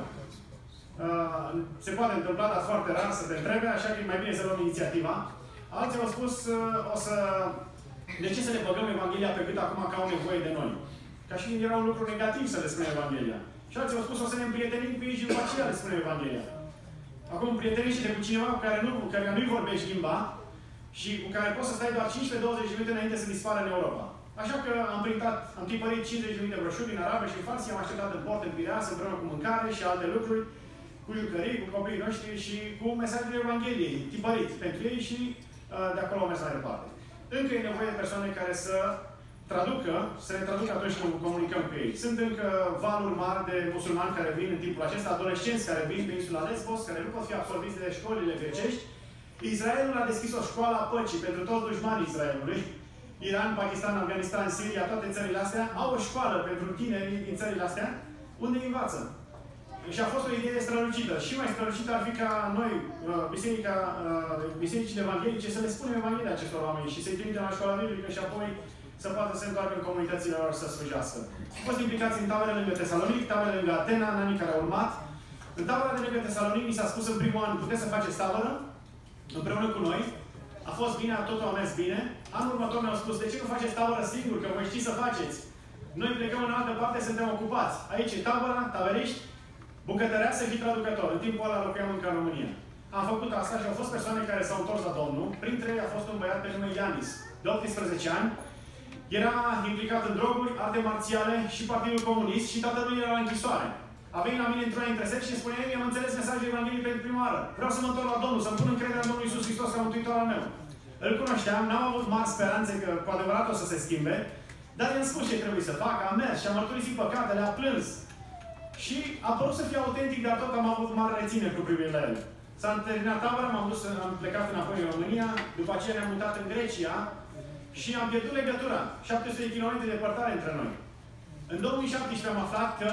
Se poate întâmpla, dar foarte rar să te întrebe, așa că e mai bine să luăm inițiativa. Alții au spus, de ce să le băgăm Evanghelia pe cât acum că au nevoie de noi? Ca și când era un lucru negativ să le spunem Evanghelia. Și alții au spus o să ne împrietenim cu ei și după aceea le spunem Evanghelia. Acum împrietenește-te cu cineva cu care nu-i vorbești limba și cu care poți să stai doar 15-20 de minute înainte să dispară în Europa. Așa că am tipărit 50.000 de broșuri în arabă și în farsi, am așteptat în port în Pireas împreună cu mâncare și alte lucruri, cu jucării, cu copiii noștri și cu mesajul Evangheliei, tipărit pentru ei și de acolo au mers mai departe. Încă e nevoie de persoane care să ne traducă atunci când comunicăm cu ei. Sunt încă valuri mari de musulmani care vin în timpul acesta, adolescenți care vin pe insula Lesbos, care nu pot fi absorbiți de școlile grecești. Israelul a deschis o școală a păcii pentru toți dușmanii Israelului. Iran, Pakistan, Afganistan, Siria, toate țările astea au o școală pentru tinerii din țările astea unde învață. Și a fost o idee strălucită. Și mai strălucită ar fi ca noi, bisericile evanghelice, să le spunem Evanghelia acestor oameni și să-i trimitem la școala biblică și apoi să poată să se întoarcă în comunitățile lor să slujească. Am fost implicați în tabere lângă Tesalonic, tabere lângă Atena, în anii care au urmat. În tabăra de lângă Tesalonic mi s-a spus în primul an, puteți să faceți tabără împreună cu noi. A fost bine, totul a mers bine. Anul următor mi-au spus, de ce nu faceți tabără singur, că voi știți să faceți? Noi plecăm în altă parte, suntem ocupați. Aici e tabăra, taberiști, bucătăreasă și traducător. În timpul ăla locuiam încă în România. Am făcut asta și au fost persoane care s-au întors la Domnul. Printre ei a fost un băiat pe nume Ianis, de 18 ani. Era implicat în droguri, arte marțiale și Partidul Comunist și toată lumea era la închisoare. A venit la mine într-una dintre secți și spunea, am înțeles mesajul Evangheliei pentru prima oară. Vreau să mă întorc la Domnul, să-mi pun încrederea în Domnul Iisus Hristos ca mântuitor al meu. Îl cunoșteam, n-am avut mari speranțe că cu adevărat o să se schimbe, dar i-am spus ce trebuie să fac, am mers și am mărturisit păcatele, a plâns. Și a părut să fie autentic, dar tot am avut mare reținere cu privire la el. S-a terminat tabăra, am plecat înapoi în România, după aceea ne-am mutat în Grecia și am pierdut legătura. 700 km de depărtare între noi. În 2017 am aflat că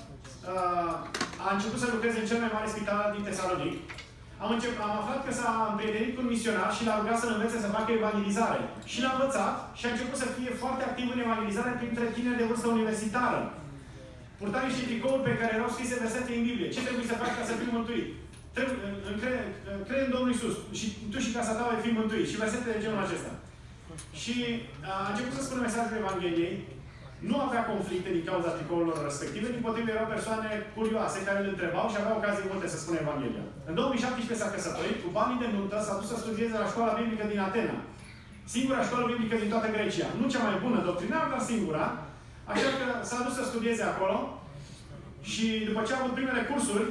a început să lucreze în cel mai mare spital din Tesalonic. Am aflat că s-a împrietenit cu un misionar și l-a rugat să-l învețe să facă evangelizare. Și l-a învățat și a început să fie foarte activ în evangelizare printre tineri de vârstă universitară. Purta niște tricouri pe care erau scrise versete în Biblie. Ce trebuie să faci ca să fii mântuit? Crede în Domnul Iisus și tu și casa ta vei fi mântuit. Și versete de genul acesta. Și a început să spună mesajul Evangheliei. Nu avea conflicte din cauza tricourilor respective, dimpotrivă erau persoane curioase care îl întrebau și aveau ocazii multe să spună Evanghelia. În 2017 s-a căsătorit, cu banii de nuntă s-a dus să studieze la școala biblică din Atena. Singura școală biblică din toată Grecia. Nu cea mai bună doctrinar, dar singura. Așa că s-a dus să studieze acolo și după ce a avut primele cursuri,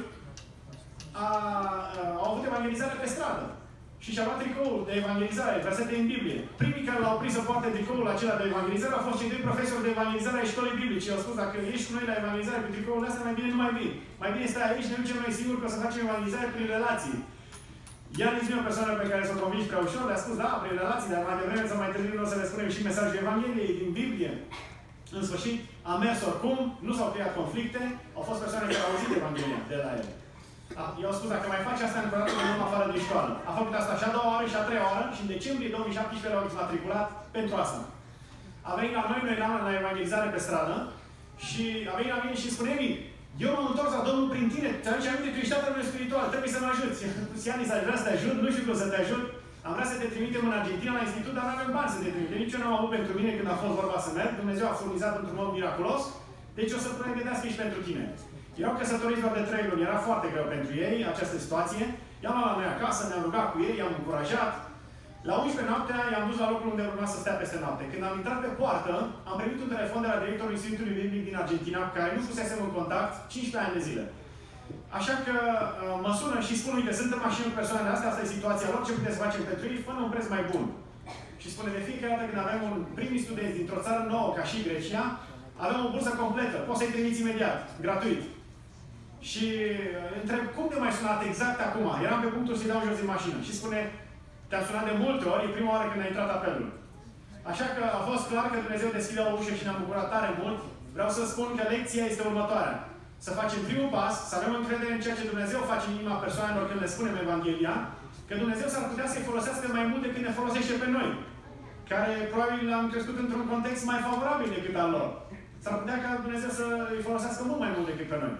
au avut evangelizare pe stradă. Și și-a luat tricoul de evangelizare, versete în Biblie. Primii care l-au oprit să poarte tricoul acela de evangelizare au fost cei doi profesori de evangelizare ai școlii biblice. I-au spus, dacă ești cu noi la evangelizare cu tricoul astea, mai bine nu mai vin. Mai bine stai aici, ne ducem noi singuri că o să facem evangelizare prin relații. Ianis nu e o persoană pe care s-o convingi prea ușor, le-a spus, da, prin relații, dar mai devreme sau mai târziu o să le spunem și mesajul Evangheliei din Biblie. În sfârșit, a mers oricum, nu s-au creat conflicte, au fost persoane care au auzit Evanghelia de la el. Eu am spus, dacă mai faci asta încă o dată, mă luăm afară din școală. A făcut asta și a doua oară și a treia oară și în decembrie 2017 l-au exmatriculat pentru asta. A venit la noi eram la evangelizare pe stradă și a venit la mine și spune-mi, eu m-am întors la Domnul prin tine, ți-aduce aminte, tu ești tatăl meu spiritual, trebuie să mă ajuți. Ianis, aș vrea să te ajut, nu știu cum să te ajut. Am vrea să te trimitem în Argentina la institut, dar nu avem bani să te trimitem. Nici eu nu am avut pentru mine când a fost vorba să merg. Dumnezeu a furnizat într-un mod miraculos. Deci o să pregătească și pentru tine. Erau căsătoriți doar de 3 luni. Era foarte greu pentru ei această situație. I-am luat la noi acasă, ne-am rugat cu ei, i-am încurajat. La 11 noaptea i-am dus la locul unde urma să stea peste noapte. Când am intrat pe poartă, am primit un telefon de la directorul Institutului Biblic din Argentina, cu care nu fusesem în contact 15 ani de zile. Așa că mă sună și spun, uite, sunt în mașină cu persoanele astea, asta e situația lor, ce puteți să facem pentru ei, fără un preț mai bun. Și spune, de fiecare dată când avem un primii studenți dintr-o țară nouă, ca și Grecia, avem o bursă completă, poți să-i trimiți imediat, gratuit. Și întreb, cum te mai sunat exact acum? Eram pe punctul să-i dau jos din mașină. Și spune, te-am sunat de multe ori, e prima oară când a intrat apelul. Așa că a fost clar că Dumnezeu deschide o ușă și ne-am bucurat tare mult. Vreau să spun că lecția este următoarea. Să facem primul pas, să avem încredere în ceea ce Dumnezeu face în inima persoanelor când le spunem Evanghelia, că Dumnezeu s-ar putea să-i folosească mai mult decât ne folosește pe noi, care probabil am crescut într-un context mai favorabil decât al lor. S-ar putea ca Dumnezeu să-i folosească mult mai mult decât pe noi.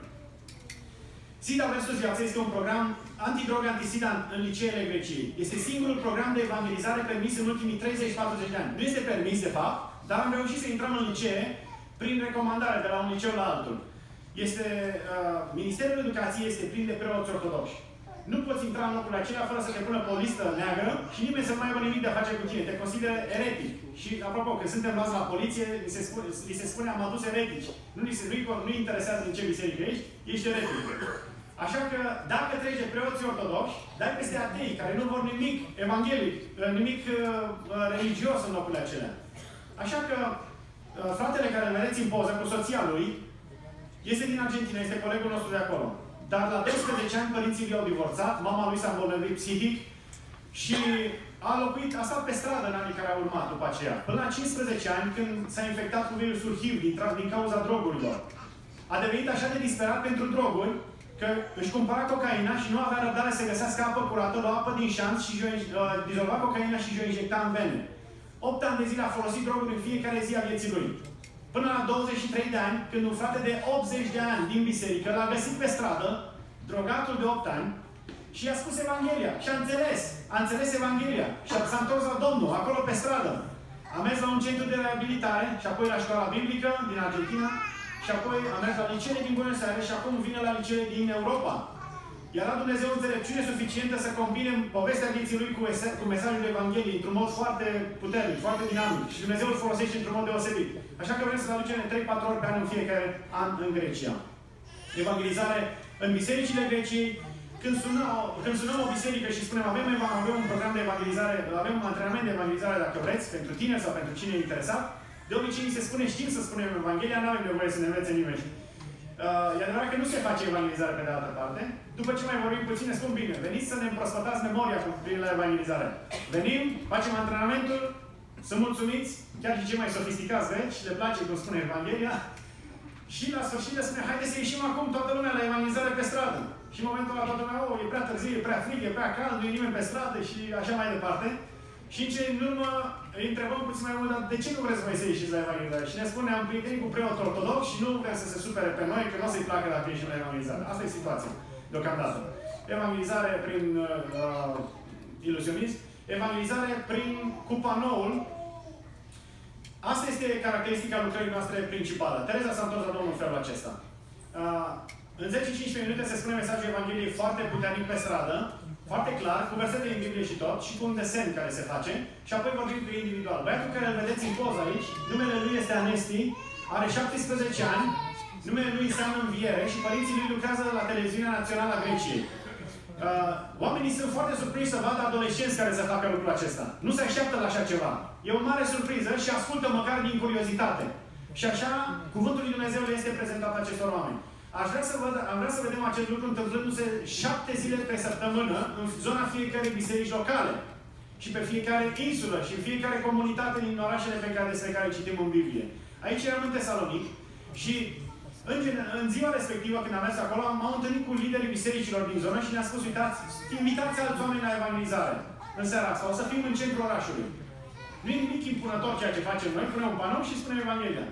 SIDA versus Viață este un program antidrog, antisida în liceele Greciei. Este singurul program de evangelizare permis în ultimii 30-40 de ani. Nu este permis, de fapt, dar am reușit să intrăm în licee prin recomandare de la un liceu la altul. Ministerul Educației este plin de preoți ortodoxi. Nu poți intra în locul acela fără să te pună pe o listă neagră și nimeni să nu mai aibă nimic de a face cu tine. Te consideră eretic. Și, apropo, când suntem luați la poliție, li se spune am adus eretici. Nu-i interesează în ce biserică ești eretic. Așa că, dacă treci de preoții ortodoxi, dai peste atei, care nu vor nimic evanghelic, nimic religios în locurile acelea. Așa că, fratele care îl vedeți în poză cu soția lui, este din Argentina, este colegul nostru de acolo. Dar la 12 ani părinții lui au divorțat, mama lui s-a îmbolnăvit psihic și a stat pe stradă în anii care au urmat după aceea. Până la 15 ani, când s-a infectat cu virusul HIV din cauza drogurilor. A devenit așa de disperat pentru droguri, că își cumpăra cocaina și nu avea răbdare să găsească apă curată, lua apă din șanț și dizolva cocaina și o injecta în vene. 8 ani de zile a folosit droguri în fiecare zi a vieții lui. Până la 23 de ani, când un frate de 80 de ani din biserică l-a găsit pe stradă, drogatul de 8 ani, și i-a spus Evanghelia. Și a înțeles Evanghelia. Și s-a întors la Domnul, acolo pe stradă. A mers la un centru de reabilitare și apoi la școala biblică din Argentina și apoi a mers la liceele din Buenos Aires și acum vine la liceele din Europa. I-a dat Dumnezeu înțelepciune suficientă să combine povestea vieții lui cu mesajul Evangheliei într-un mod foarte puternic, foarte dinamic. Și Dumnezeu îl folosește într-un mod deosebit. Așa că vrem să-l aducem de 3-4 ori pe an în fiecare an în Grecia. Evangelizare în bisericile Greciei. Când sunăm o biserică și spunem avem un program de evangelizare, avem un antrenament de evangelizare dacă vreți, pentru tine sau pentru cine e interesat, de obicei se spune știm să spunem Evanghelia, nu avem nevoie să ne învețe nimeni. E adevărat că nu se face evangelizare pe de altă parte. După ce mai vorbim puțin, ne spun bine, veniți să ne împrospătați memoria cu privire la evangelizare. Venim, facem antrenamentul, sunt mulțumiți, chiar și cei mai sofisticați greci, le place cum spune Evanghelia, și la sfârșit le spune, haideți să ieșim acum toată lumea la evangelizare pe stradă. Și în momentul ăla toată lumea, e prea târziu, e prea frig, e prea cald, nu e nimeni pe stradă și așa mai departe. Și în cele din urmă îi întrebăm puțin mai mult, dar de ce nu vreți voi să ieșiți la evangelizare? Și ne spune, am prietenit cu preot ortodox și nu vrem să se supere pe noi, că nu o să-i placă dacă ieșim la evangelizare. Asta e situația, deocamdată. Evangelizare prin ilusionism, evangelizare cu panoul. Asta este caracteristica lucrării noastre principală. Tereza s-a întors la Domnul în felul acesta. În 10-15 minute se spune mesajul Evangheliei foarte puternic pe stradă, foarte clar, cu versete din Biblie și tot, și cu un desen care se face, și apoi vorbim cu ei individual. Băiatul care îl vedeți în poză aici, numele lui este Anesti, are 17 ani, numele lui înseamnă înviere și părinții lui lucrează la Televiziunea Națională a Greciei. Oamenii sunt foarte surprinși să vadă adolescenți care să facă lucrul acesta. Nu se așteaptă la așa ceva. E o mare surpriză și ascultă măcar din curiozitate. Și așa, Cuvântul lui Dumnezeu le este prezentat acestor oameni. Am vrea să vedem acest lucru întâmplându-se 7 zile pe săptămână în zona fiecărei biserici locale. Și pe fiecare insulă și în fiecare comunitate din orașele despre care citim în Biblie. Aici eram în Tesalonic și în ziua respectivă, când am mers acolo, m-am întâlnit cu liderii bisericilor din zonă și ne-a spus, uitați, invitați alți oameni la evangelizare în seara asta. O să fim în centrul orașului. Nu e nimic impunător ceea ce facem noi, punem un panou și spunem Evanghelia.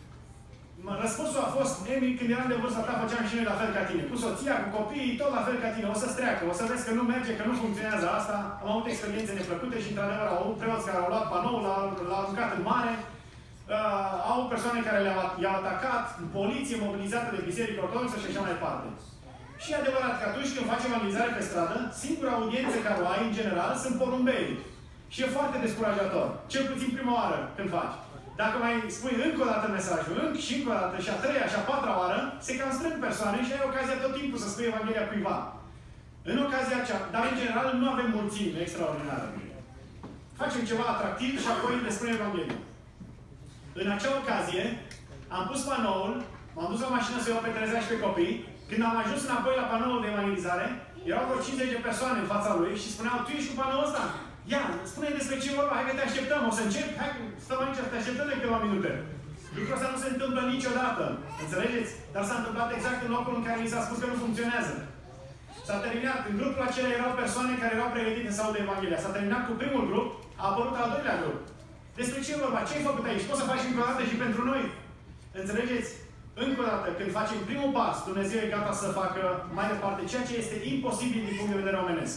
Răspunsul a fost, Emi, când eram de vârsta ta, făceam și noi la fel ca tine. Cu soția, cu copiii, tot la fel ca tine. O să-ți treacă, o să vezi că nu merge, că nu funcționează asta. Am avut experiențe neplăcute și, într-adevăr, au avut preoți care au luat panoul, l-au aruncat în mare. Au persoane care i-au atacat, poliție mobilizată de biserică ortodoxă și așa mai departe. Și e adevărat că atunci când faci evangelizare pe stradă, singura audiență care o ai, în general, sunt porumbei. Și e foarte descurajator. Cel puțin prima oară când faci. Dacă mai spui încă o dată mesajul, și încă o dată, și a treia, și a patra oară, se cam strâng persoane și ai ocazia tot timpul să spui Evanghelia cuiva. În ocazia aceea, dar în general nu avem mulțimi extraordinare. Facem ceva atractiv și apoi le spunem Evanghelia. În acea ocazie, am pus panoul, m-am dus la mașină să iau pe Tereza și pe copii. Când am ajuns înapoi la panoul de evangelizare, erau vreo 50 de persoane în fața lui și spuneau, tu ești cu panoul ăsta? Ia, spune despre ce vorba, hai că te așteptăm, o să încerc, hai, stăm aici, te așteptăm de câteva minute. Lucrul ăsta nu se întâmplă niciodată, înțelegeți? Dar s-a întâmplat exact în locul în care mi s-a spus că nu funcționează. S-a terminat, în grupul acela erau persoane care erau pregătite să audă Evanghelia. S-a terminat cu primul grup, a apărut al doilea grup. Despre ce vorba? Ce ai făcut aici? Poți să faci încă o dată și pentru noi? Înțelegeți? Încă o dată, când facem primul pas, Dumnezeu e gata să facă mai departe ceea ce este imposibil din punct de vedere omenesc.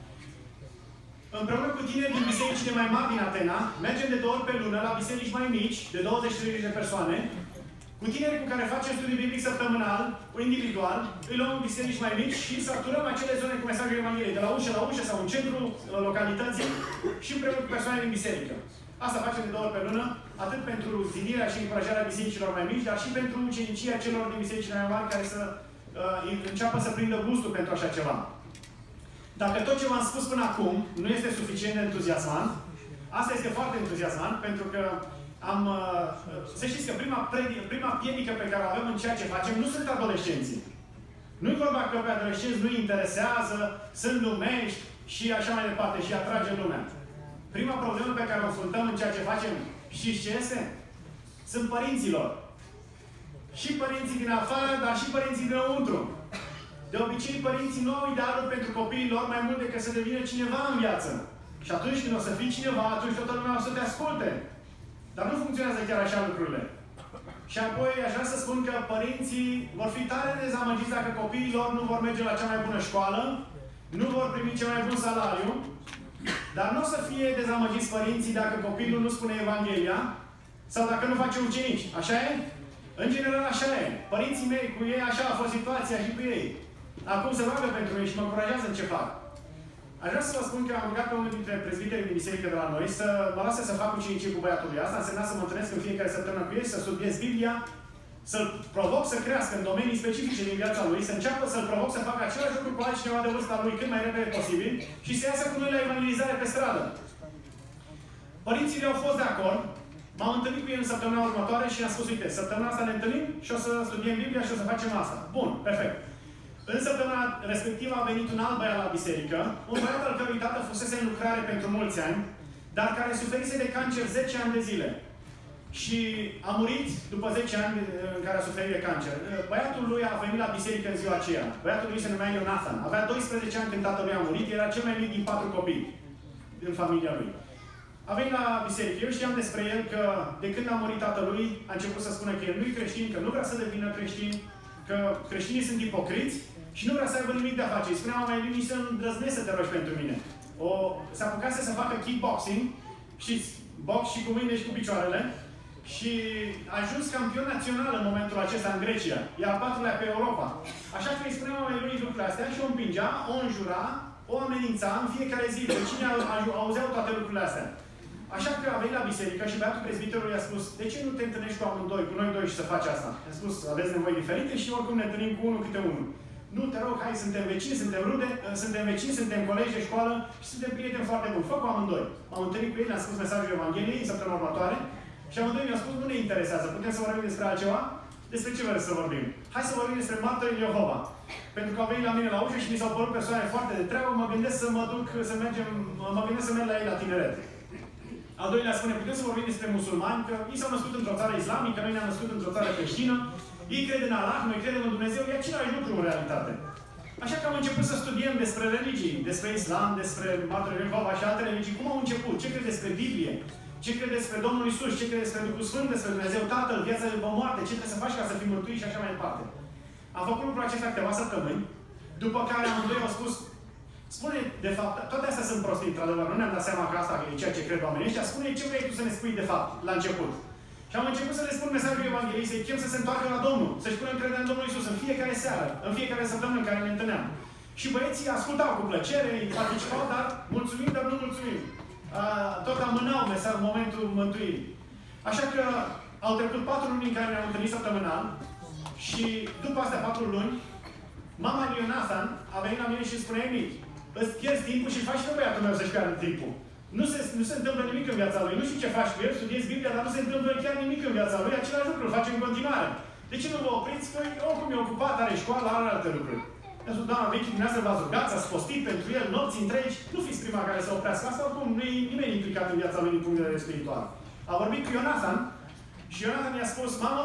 Împreună cu tine din bisericile mai mari din Atena, mergem de 2 ori pe lună la biserici mai mici, de 20-30 de persoane, Cu tinerii cu care facem studiu biblic săptămânal, individual, îi luăm în biserici mai mici și saturăm acele zone cu mesajul Evangheliei, de la ușă la ușă sau în centrul localității și împreună cu persoane din biserică. Asta facem de 2 ori pe lună, atât pentru zidirea și încurajarea bisericilor mai mici, dar și pentru ucenicia celor din bisericile mai mari care să înceapă să prindă gustul pentru așa ceva. Dacă tot ce v-am spus până acum nu este suficient de entuziasmant, asta este foarte entuziasmant, pentru că să știți că prima piedică pe care o avem în ceea ce facem nu sunt adolescenții. Nu-i vorba că pe adolescenți nu-i interesează, sunt lumești și așa mai departe, și atrage lumea. Prima problemă pe care o înfruntăm în ceea ce facem, știți ce este? Sunt părinților. Și părinții din afară, dar și părinții dinăuntru. De obicei, părinții nu au idealul pentru copiii lor mai mult decât să devină cineva în viață. Și atunci când o să fii cineva, atunci toată lumea o să te asculte. Dar nu funcționează chiar așa lucrurile. Și apoi aș vrea să spun că părinții vor fi tare dezamăgiți dacă copiii lor nu vor merge la cea mai bună școală, nu vor primi cel mai bun salariu, dar nu o să fie dezamăgiți părinții dacă copilul nu spune Evanghelia sau dacă nu face ucenici. Așa e? În general așa e. Părinții mei cu ei, așa a fost situația și cu ei. Acum se roagă pentru ei și mă încurajează în ce fac. Aș vrea să vă spun că am rugat pe unul dintre prezbiterii din biserică de la noi să mă lase să fac ucenicie cu băiatul lui. Asta însemna să mă întâlnesc în fiecare săptămână cu ei, să studiez Biblia, să-l provoc să crească în domenii specifice din viața lui, să înceapă să-l provoc să facă același lucru cu altcineva de vârsta lui cât mai repede posibil și să iasă cu noi la evangelizare pe stradă. Părinții au fost de acord. M-am întâlnit cu ei în săptămâna următoare și i-am spus, uite, săptămâna asta ne întâlnim și o să studiem Biblia și o să facem asta. Bun, perfect. În săptămâna respectivă a venit un alt băiat la biserică, un băiat al cărui tată fusese în lucrare pentru mulți ani, dar care suferise de cancer 10 ani de zile. Și a murit după 10 ani în care a suferit de cancer. Băiatul lui a venit la biserică în ziua aceea. Băiatul lui se numea Ionathan. Avea 12 ani când tatăl lui a murit, era cel mai mic din 4 copii din familia lui. A venit la biserică. Eu știam despre el că de când a murit tatălui, a început să spună că el nu-i creștin, că nu vrea să devină creștin, că creștinii sunt ipocriți și nu vrea să aibă nimic de a face. Îi spunea mai nici să îndrăznesc să te rogi pentru mine. Se apucase să facă kickboxing, știți, box și cu mâinile și cu picioarele, și a ajuns campion național în momentul acesta în Grecia. E al 4-lea pe Europa. Așa că îi spunea mai lui lucrurile astea și o împingea, o înjura, o amenința în fiecare zi. Pe cine auzeau toate lucrurile astea. Așa că a venit la biserică și băiatul prezbiterului i-a spus, de ce nu te întâlnești cu amândoi, cu noi doi și să faci asta? I-a spus, aveți nevoi diferite și oricum ne întâlnim cu unul câte unul. Nu, te rog, hai, suntem vecini, suntem rude, suntem vecini, suntem colegi de școală și suntem prieteni foarte buni. Fă cu amândoi. M-am întâlnit cu ei, le-am spus mesajul Evangheliei în săptămâna următoare și amândoi mi-au spus, nu ne interesează, putem să vorbim despre altceva? Despre ce vreți să vorbim? Hai să vorbim despre martorii Jehova. Pentru că au venit la mine la ușă și mi s-au părut persoane foarte de treabă, mă gândesc să merg la ei la tineret. Al doilea spune, putem să vorbim despre musulmani, că ei s-au născut într-o țară islamică, noi ne-am născut într-o țară creștină, ei cred în Allah, noi credem în Dumnezeu, e același lucru în realitate. Așa că am început să studiem despre religii, despre islam, despre martorii Jehova și alte religii, cum au început, ce cred despre Biblie, ce cred despre Domnul Iisus, ce cred despre Duhul Sfânt, despre Dumnezeu Tatăl, viața după moarte, ce trebuie să faci ca să fii mântuit și așa mai departe. Am făcut lucrul acesta câteva săptămâni, după care amândoi au spus, spune, de fapt, toate astea sunt prostii, într-adevăr, nu ne-am dat seama că asta e ceea ce cred oamenii ăștia, spune ce vrei tu să ne spui de fapt, la început. Și am început să le spun mesajul Evangheliei, să-i chem să se întoarcă la Domnul, să-și pună încredere în Domnul Iisus în fiecare seară, în fiecare săptămână în care ne întâlneam. Și băieții ascultau cu plăcere, îi participau, dar mulțumim, dar nu mulțumim. Tot amânau momentul mântuirii. Așa că au trecut 4 luni în care ne-am întâlnit săptămânal și după astea 4 luni, mama lui Ionathan a venit la mine și îmi spune, Emi, îți pierzi timpul și faci pe băiatul meu să-și piardă timpul. Nu se întâmplă nimic în viața lui. Nu știu ce faci cu el, studiezi Biblia, dar nu se întâmplă chiar nimic în viața lui. Același lucru îl face în continuare. De ce nu vă opriți? Că oricum e ocupat, are școală, are alte lucruri. I-a spus, doamna Vechi, dumneavoastră v-ați rugat, ați postit pentru el nopți întregi. Nu fiți prima care să oprească asta, oricum nu e nimeni implicat în viața lui din punct de vedere spiritual. A vorbit cu Ionathan și Ionathan i-a spus, mamă,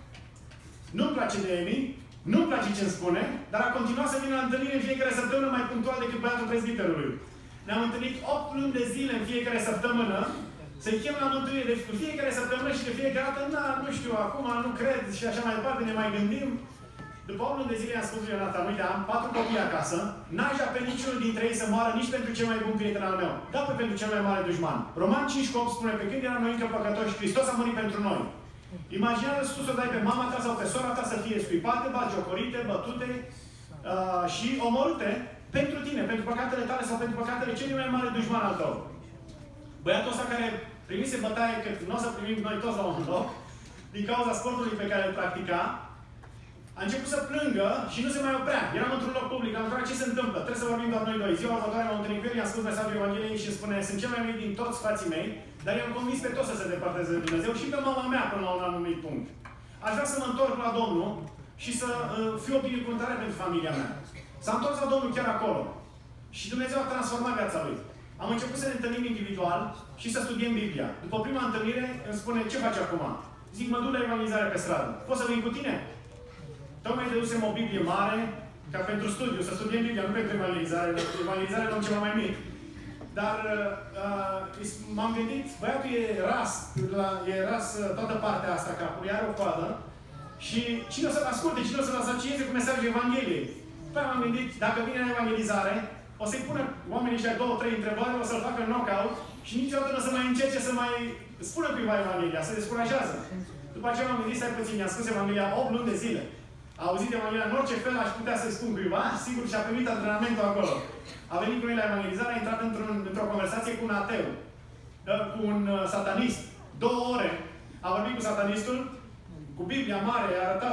nu-mi place de Emi, nu-mi place ce-mi spune, dar a continuat să vină la întâlnire în fiecare săptămână mai punctual decât băiatul prezbiterului. Ne-am întâlnit 8 luni de zile în fiecare săptămână, să-i chem la mântuire de fiecare săptămână și de fiecare dată, nu știu, acum nu cred și așa mai departe, ne mai gândim. După 8 luni de zile i-am spus lui Ionathan, uite, am 4 copii acasă, n-aș da pe niciunul dintre ei să moară nici pentru cel mai bun prieten al meu, dar pe pentru cel mai mare dușman. Roman 5:8 spune, pe când eram noi încă păcătoși, Hristos a murit pentru noi. Imaginează tu să o dai pe mama ta sau pe sora ta să fie scuipate, bagiocorite, bătute și omorâte pentru tine, pentru păcatele tale sau pentru păcatele celui mai mare dușman al tău. Băiatul ăsta care primise bătaie că nu o să primim noi toți la un loc, din cauza sportului pe care îl practica, a început să plângă și nu se mai oprea. Eram într-un loc public, am întrebat ce se întâmplă. Trebuie să vorbim doar noi doi. Ziua următoare m-am întâlnit cu el, i-am spus mesajul Evangheliei și îmi spune: sunt cel mai mic din toți frații mei, dar i-am convins pe toți să se depărteze de Dumnezeu și pe mama mea până la un anumit punct. Aș vrea să mă întorc la Domnul și să fiu o binecuvântare pentru familia mea. S-a întors la Domnul chiar acolo. Și Dumnezeu a transformat viața lui. Am început să ne întâlnim individual și să studiem Biblia. După prima întâlnire îmi spune: ce faci acum? Zic: mă duc la evangelizare pe stradă. Poți să vin cu tine? Tocmai dedusem o Biblie mare, ca pentru studiu, să studiem Biblia, nu pentru evangelizare. Evangelizare luăm ceva mai mic. Dar m-am gândit, băiatul e ras toată partea asta capului, are o coadă și cine o să-l asculte, cine o să-l asocieze cu mesajul Evangheliei? Păi m-am gândit, dacă vine la evangelizare, o să-i pună oamenii ăștia 2-3 întrebări, o să-l facă knockout și niciodată nu o să mai încerce să mai spună cuiva Evanghelia, să descurajează. După aceea m-am gândit, stai puțin, i-am spus Evanghelia 8 luni de zile. A auzit Evanghelia în orice fel, aș putea să-i spun cuiva, sigur și-a primit antrenamentul acolo. A venit cu noi la evangelizare, a intrat într-o conversație cu un ateu, cu un satanist. 2 ore a vorbit cu satanistul, cu Biblia mare, a arătat,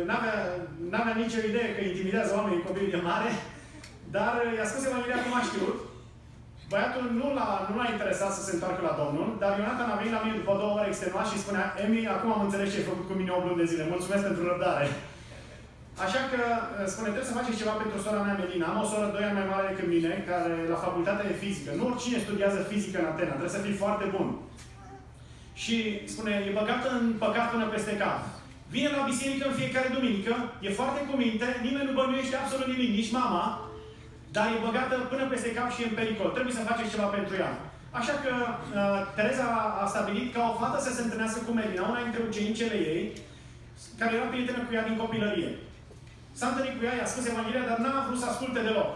n-avea nicio idee că intimidează oamenii cu o Biblie mare, dar i-a spus Evanghelia cum a știut. Băiatul nu l-a interesat să se întoarcă la Domnul, dar Ionatan a venit la mine după 2 ore extenuat și spunea: Emi, acum am înțeles ce ai făcut cu mine 8 luni de zile. Mulțumesc pentru răbdare. Așa că, spune, trebuie să faceți ceva pentru sora mea, Melina. Am o soră 2 ani mai mare decât mine, care la facultatea de fizică. Nu oricine studiază fizică în Atena, trebuie să fii foarte bun. Și, spune, e băgată în păcat până peste cap. Vine la biserică în fiecare duminică, e foarte cu minte, nimeni nu bănuiește absolut nimic, nici mama, dar e băgată până peste cap și e în pericol. Trebuie să faceți ceva pentru ea. Așa că Tereza a stabilit ca o fată să se întâlnească cu Melina, una dintre ucenicele ei, care era prietenă cu ea din copilărie. S-a întâlnit cu ea, i-a spus Evanghelia, dar n-a vrut să asculte deloc.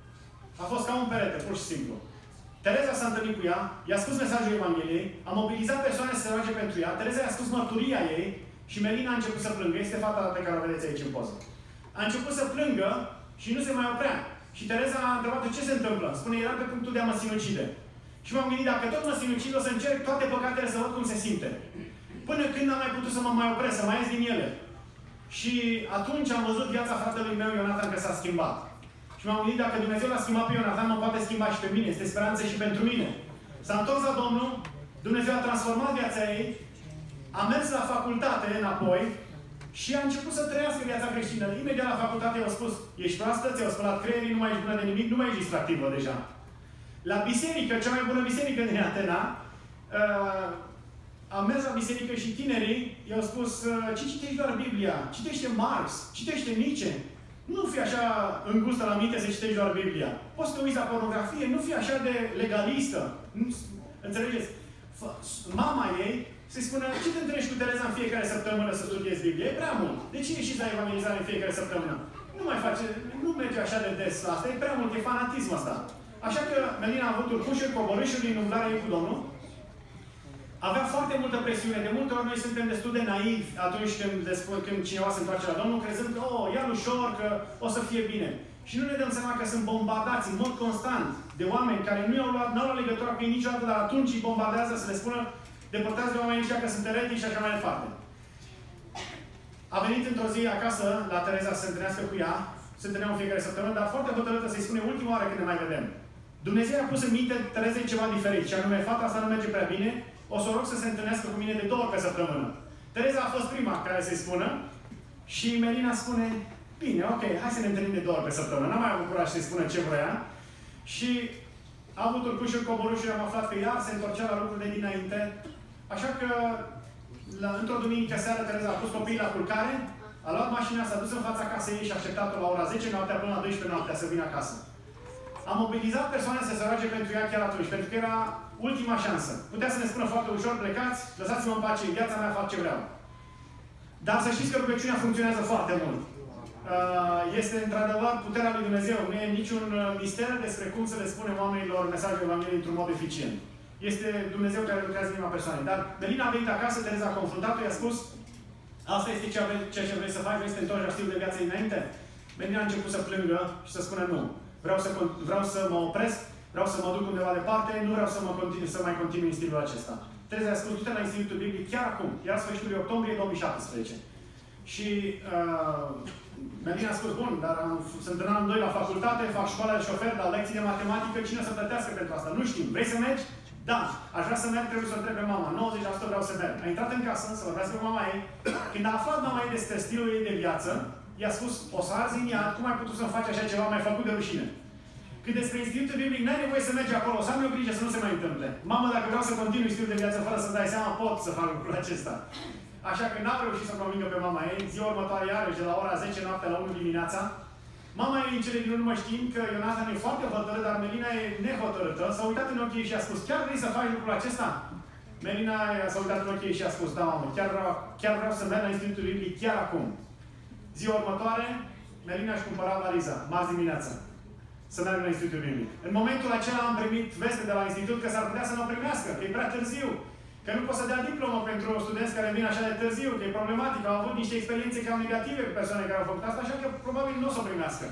A fost ca un perete, pur și simplu. Tereza s-a întâlnit cu ea, i-a spus mesajul Evangheliei, a mobilizat persoane să se roage pentru ea, Tereza i-a spus mărturia ei și Melina a început să plângă. Este fata pe care o vedeți aici în poză. A început să plângă și nu se mai oprea. Și Tereza a întrebat ce se întâmplă. Spune, era pe punctul de a mă sinucide. Și m-am gândit, dacă tot mă sinucid, o să încerc toate păcatele să văd cum se simte. Până când n-am mai putut să mă mai opresc, să mai ies din ele. Și atunci am văzut viața fratelui meu, Ionatan, că s-a schimbat. Și m-am gândit, dacă Dumnezeu l-a schimbat pe Ionatan, mă poate schimba și pe mine. Este speranță și pentru mine. S-a întors la Domnul, Dumnezeu a transformat viața ei, a mers la facultate înapoi și a început să trăiască viața creștină. Imediat la facultate i-au spus: ești proastă, ți-au spălat creierii, nu mai ești bună de nimic, nu mai ești distractivă deja. La biserică, cea mai bună biserică din Atena, am mers la biserică și tinerii i-au spus: ce citești doar Biblia? Citește Marx, citește Nietzsche. Nu fi așa îngustă la minte să citești doar Biblia. Poți să te uiți la pornografie, nu fi așa de legalistă. Înțelegeți? Mama ei se spune: ce te întâlnești cu Tereza în fiecare săptămână să studiezi Biblia? E prea mult. De ce ieșiți la evangelizare în fiecare săptămână? Nu merge așa de des la asta. E prea mult, e fanatism asta. Așa că Melina a avut urcușuri, coborâșuri din umblarea ei cu Domnul. Avea foarte multă presiune. De multe ori noi suntem destul de naivi atunci când cineva se întoarce la Domnul, crezând că ia ușor, că o să fie bine. Și nu ne dăm seama că sunt bombardați în mod constant de oameni care nu au luat legătura cu ei niciodată, dar atunci îi bombardează să le spună: depărtați de oamenii ăștia că sunt eretici și așa mai departe. A venit într-o zi acasă la Tereza să se întâlnească cu ea, se întâlneau în fiecare săptămână, dar foarte hotărâtă să-i spune ultima oară când ne mai vedem. Dumnezeu a pus în minte Terezei ceva diferit, și anume, fata asta nu merge prea bine, o să o rog să se întâlnească cu mine de 2 ori pe săptămână. Tereza a fost prima care să-i spună și Melina spune: bine, ok, hai să ne întâlnim de 2 ori pe săptămână. N-am mai avut curaj să-i spună ce vrea. Și a avut urcușuri, coborâșuri, am aflat că iar se întorcea la lucruri de dinainte. Așa că, într-o duminică seară, Tereza a pus copiii la culcare, a luat mașina, s-a dus în fața casei ei și a așteptat-o la ora 10 noaptea până la 12 noaptea să vină acasă. A mobilizat persoane să se roage pentru ea chiar atunci, pentru că era ultima șansă. Putea să ne spună foarte ușor: plecați, lăsați-mă în pace, viața mea, fac ce vreau. Dar să știți că rugăciunea funcționează foarte mult. Este într-adevăr puterea lui Dumnezeu. Nu e niciun mister despre cum să le spunem oamenilor mesajul Evangheliei într-un mod eficient. Este Dumnezeu care lucrează în inima persoanei. Dar Melina a venit acasă, Tereza a confruntat-o, i-a spus: asta este ceea ce vrei să faci, vrei să te întorci la stilul de viață dinainte? Melina a început să plângă și să spună: nu. Vreau să mă opresc, vreau să mă duc undeva departe, nu vreau să mai continui în stilul acesta. Tereza a spus: du-te la Institutul Biblic chiar acum, iar sfârșitul lui octombrie 2017. Și Melina a spus: bun, dar sunt în anul 2 la facultate, fac școala de șofer, dar lecții de matematică, cine să plătească pentru asta? Nu știm. Vrei să mergi? Da. Aș vrea să merg, trebuie să o întreb pe mama. 90% vreau să merg. A intrat în casă să vorbească cu mama ei. Când a aflat mama ei despre stilul ei de viață, i-a spus: o să arzi în iad, cum ai putut să-mi faci așa ceva, mai făcut de rușine. Când despre Institutul Biblic, n-ai nevoie să mergi acolo, să am eu grijă să nu se mai întâmple. Mamă, dacă vreau să continui stilul de viață fără să-ți dai seama, pot să fac lucrul acesta. Așa că n-am reușit să convingă pe mama ei. Ziua următoare, iarăși, de la ora 10 noaptea la 1 dimineața, mama ei, în cele din urmă, știind că Ionatan e foarte hotărât, dar Melina e nehotărâtă, s-a uitat în ochii ei și a spus: chiar vrei să faci lucrul acesta? Melina s-a uitat în ochii ei și a spus: da, mamă, chiar vreau să merg la Institutul Biblic chiar acum. Ziua următoare, Melina își cumpăra valiza, marți dimineața, să meargă la Institutul Biblic. În momentul acela am primit veste de la Institut că s-ar putea să nu o primească, că e prea târziu. Că nu pot să dea diplomă pentru studenți care vin așa de târziu, că e problematic. Au avut niște experiențe cam negative cu persoane care au făcut asta, așa că probabil nu o să o primească.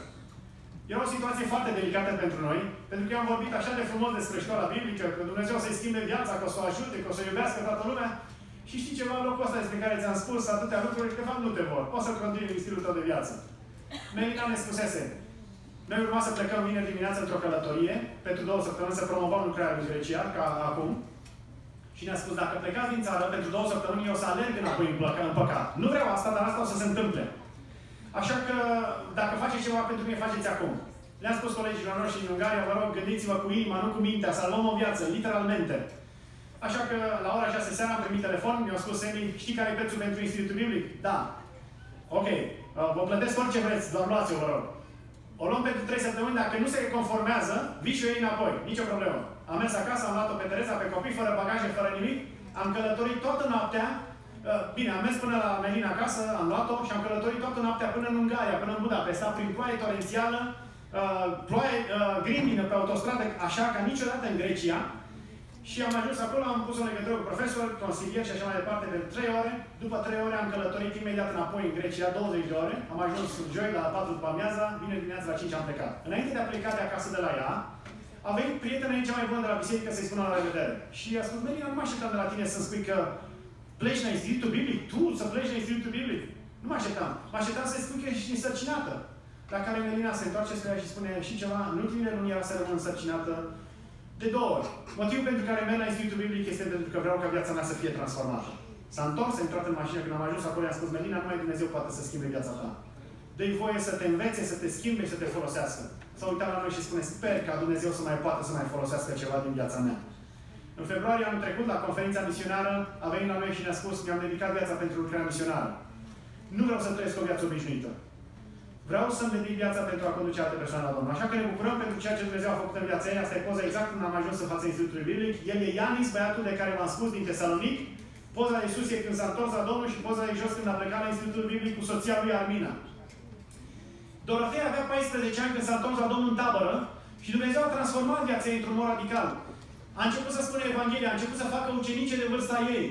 Era o situație foarte delicată pentru noi, pentru că am vorbit așa de frumos despre școala biblică, că Dumnezeu să-i schimbe viața, că o să o ajute, că o să iubească toată lumea. Și știi ceva, în locul ăsta despre care ți-am spus atâtea lucruri, că de fapt nu te vor. Poți să continui în stilul tău de viață. Melina ne spusese: noi urma să plecăm vineri dimineață într-o călătorie, pentru 2 săptămâni să promovăm lucrarea lui Grecia, ca acum. Și ne-a spus: dacă plecați din țară pentru 2 săptămâni, eu o să alerg înapoi în păcat. Nu vreau asta, dar asta o să se întâmple. Așa că, dacă faceți ceva pentru mine, faceți acum. Le-am spus colegilor noștri din Ungaria: vă rog, gândiți-vă cu inima, nu cu mintea, salvăm o viață, literalmente. Așa că, la ora 6 seara am primit telefon, mi-au spus: Emi, știi care e prețul pentru Institutul Biblic? Da. Ok. Vă plătesc orice vreți, doar luați-o, vă rog. O luăm pentru 3 săptămâni, dacă nu se conformează, vii și eu ei înapoi. Nicio problemă. Am mers acasă, am luat-o pe Tereza, pe copii, fără bagaje, fără nimic. Am călătorit toată noaptea. Bine, am mers până la Melina acasă, am luat-o și am călătorit toată noaptea până în Ungaria, până în Budapesta, prin ploaie torențială, ploaie grindină pe autostradă, așa ca niciodată în Grecia. Și am ajuns acolo, am pus o legătură cu profesor, consilier și așa mai departe de 3 ore. După 3 ore am călătorit imediat înapoi în Grecia, 20 de ore. Am ajuns joi la 4 după amiaza, vineri dimineața la 5 am plecat. Înainte de a pleca de acasă de la ea, a venit prietena ei cea mai bună de la biserică să-i spună la revedere. Și a spus: Melina, nu mă așteptam de la tine să-mi spui că pleci la Institutul Biblic, tu să pleci la Institutul Biblic. Nu mă așteptam. Mă așteptam să-i spun că ești însărcinată. La care Melina se întoarce spre ea și spune: și ceva, în ultimele luni era să rămân însărcinată de 2 ori. Motivul pentru care merg la Institutul Biblic este pentru că vreau ca viața mea să fie transformată. S-a întors, a intrat în mașină, când am ajuns acolo, i-am spus: Melina, numai Dumnezeu poate să schimbe viața ta. Dă-i voie să te învețe, să te schimbe și să te folosească. S-a uitat la noi și spune: sper ca Dumnezeu să mai poată să mai folosească ceva din viața mea. În februarie anul trecut, la conferința misionară, a venit la noi și ne-a spus: mi-am dedicat viața pentru lucrarea misionară. Nu vreau să trăiesc o viață obișnuită. Vreau să-mi dedic viața pentru a conduce alte persoane la Domnul. Așa că ne bucurăm pentru ceea ce Dumnezeu a făcut în viața ei. Asta e poza exact când am ajuns în fața Institutului Biblic. El e Ianis, băiatul de care v-am spus, din Tesalonic. Poza de sus e când s-a întors la Domnul și poza de jos când a plecat la Institutul Biblic cu soția lui Armina. Dorothea avea 14 ani când s-a întors la Domnul în tabără și Dumnezeu a transformat viața ei într-un mod radical. A început să spună Evanghelia, a început să facă ucenice de vârsta ei.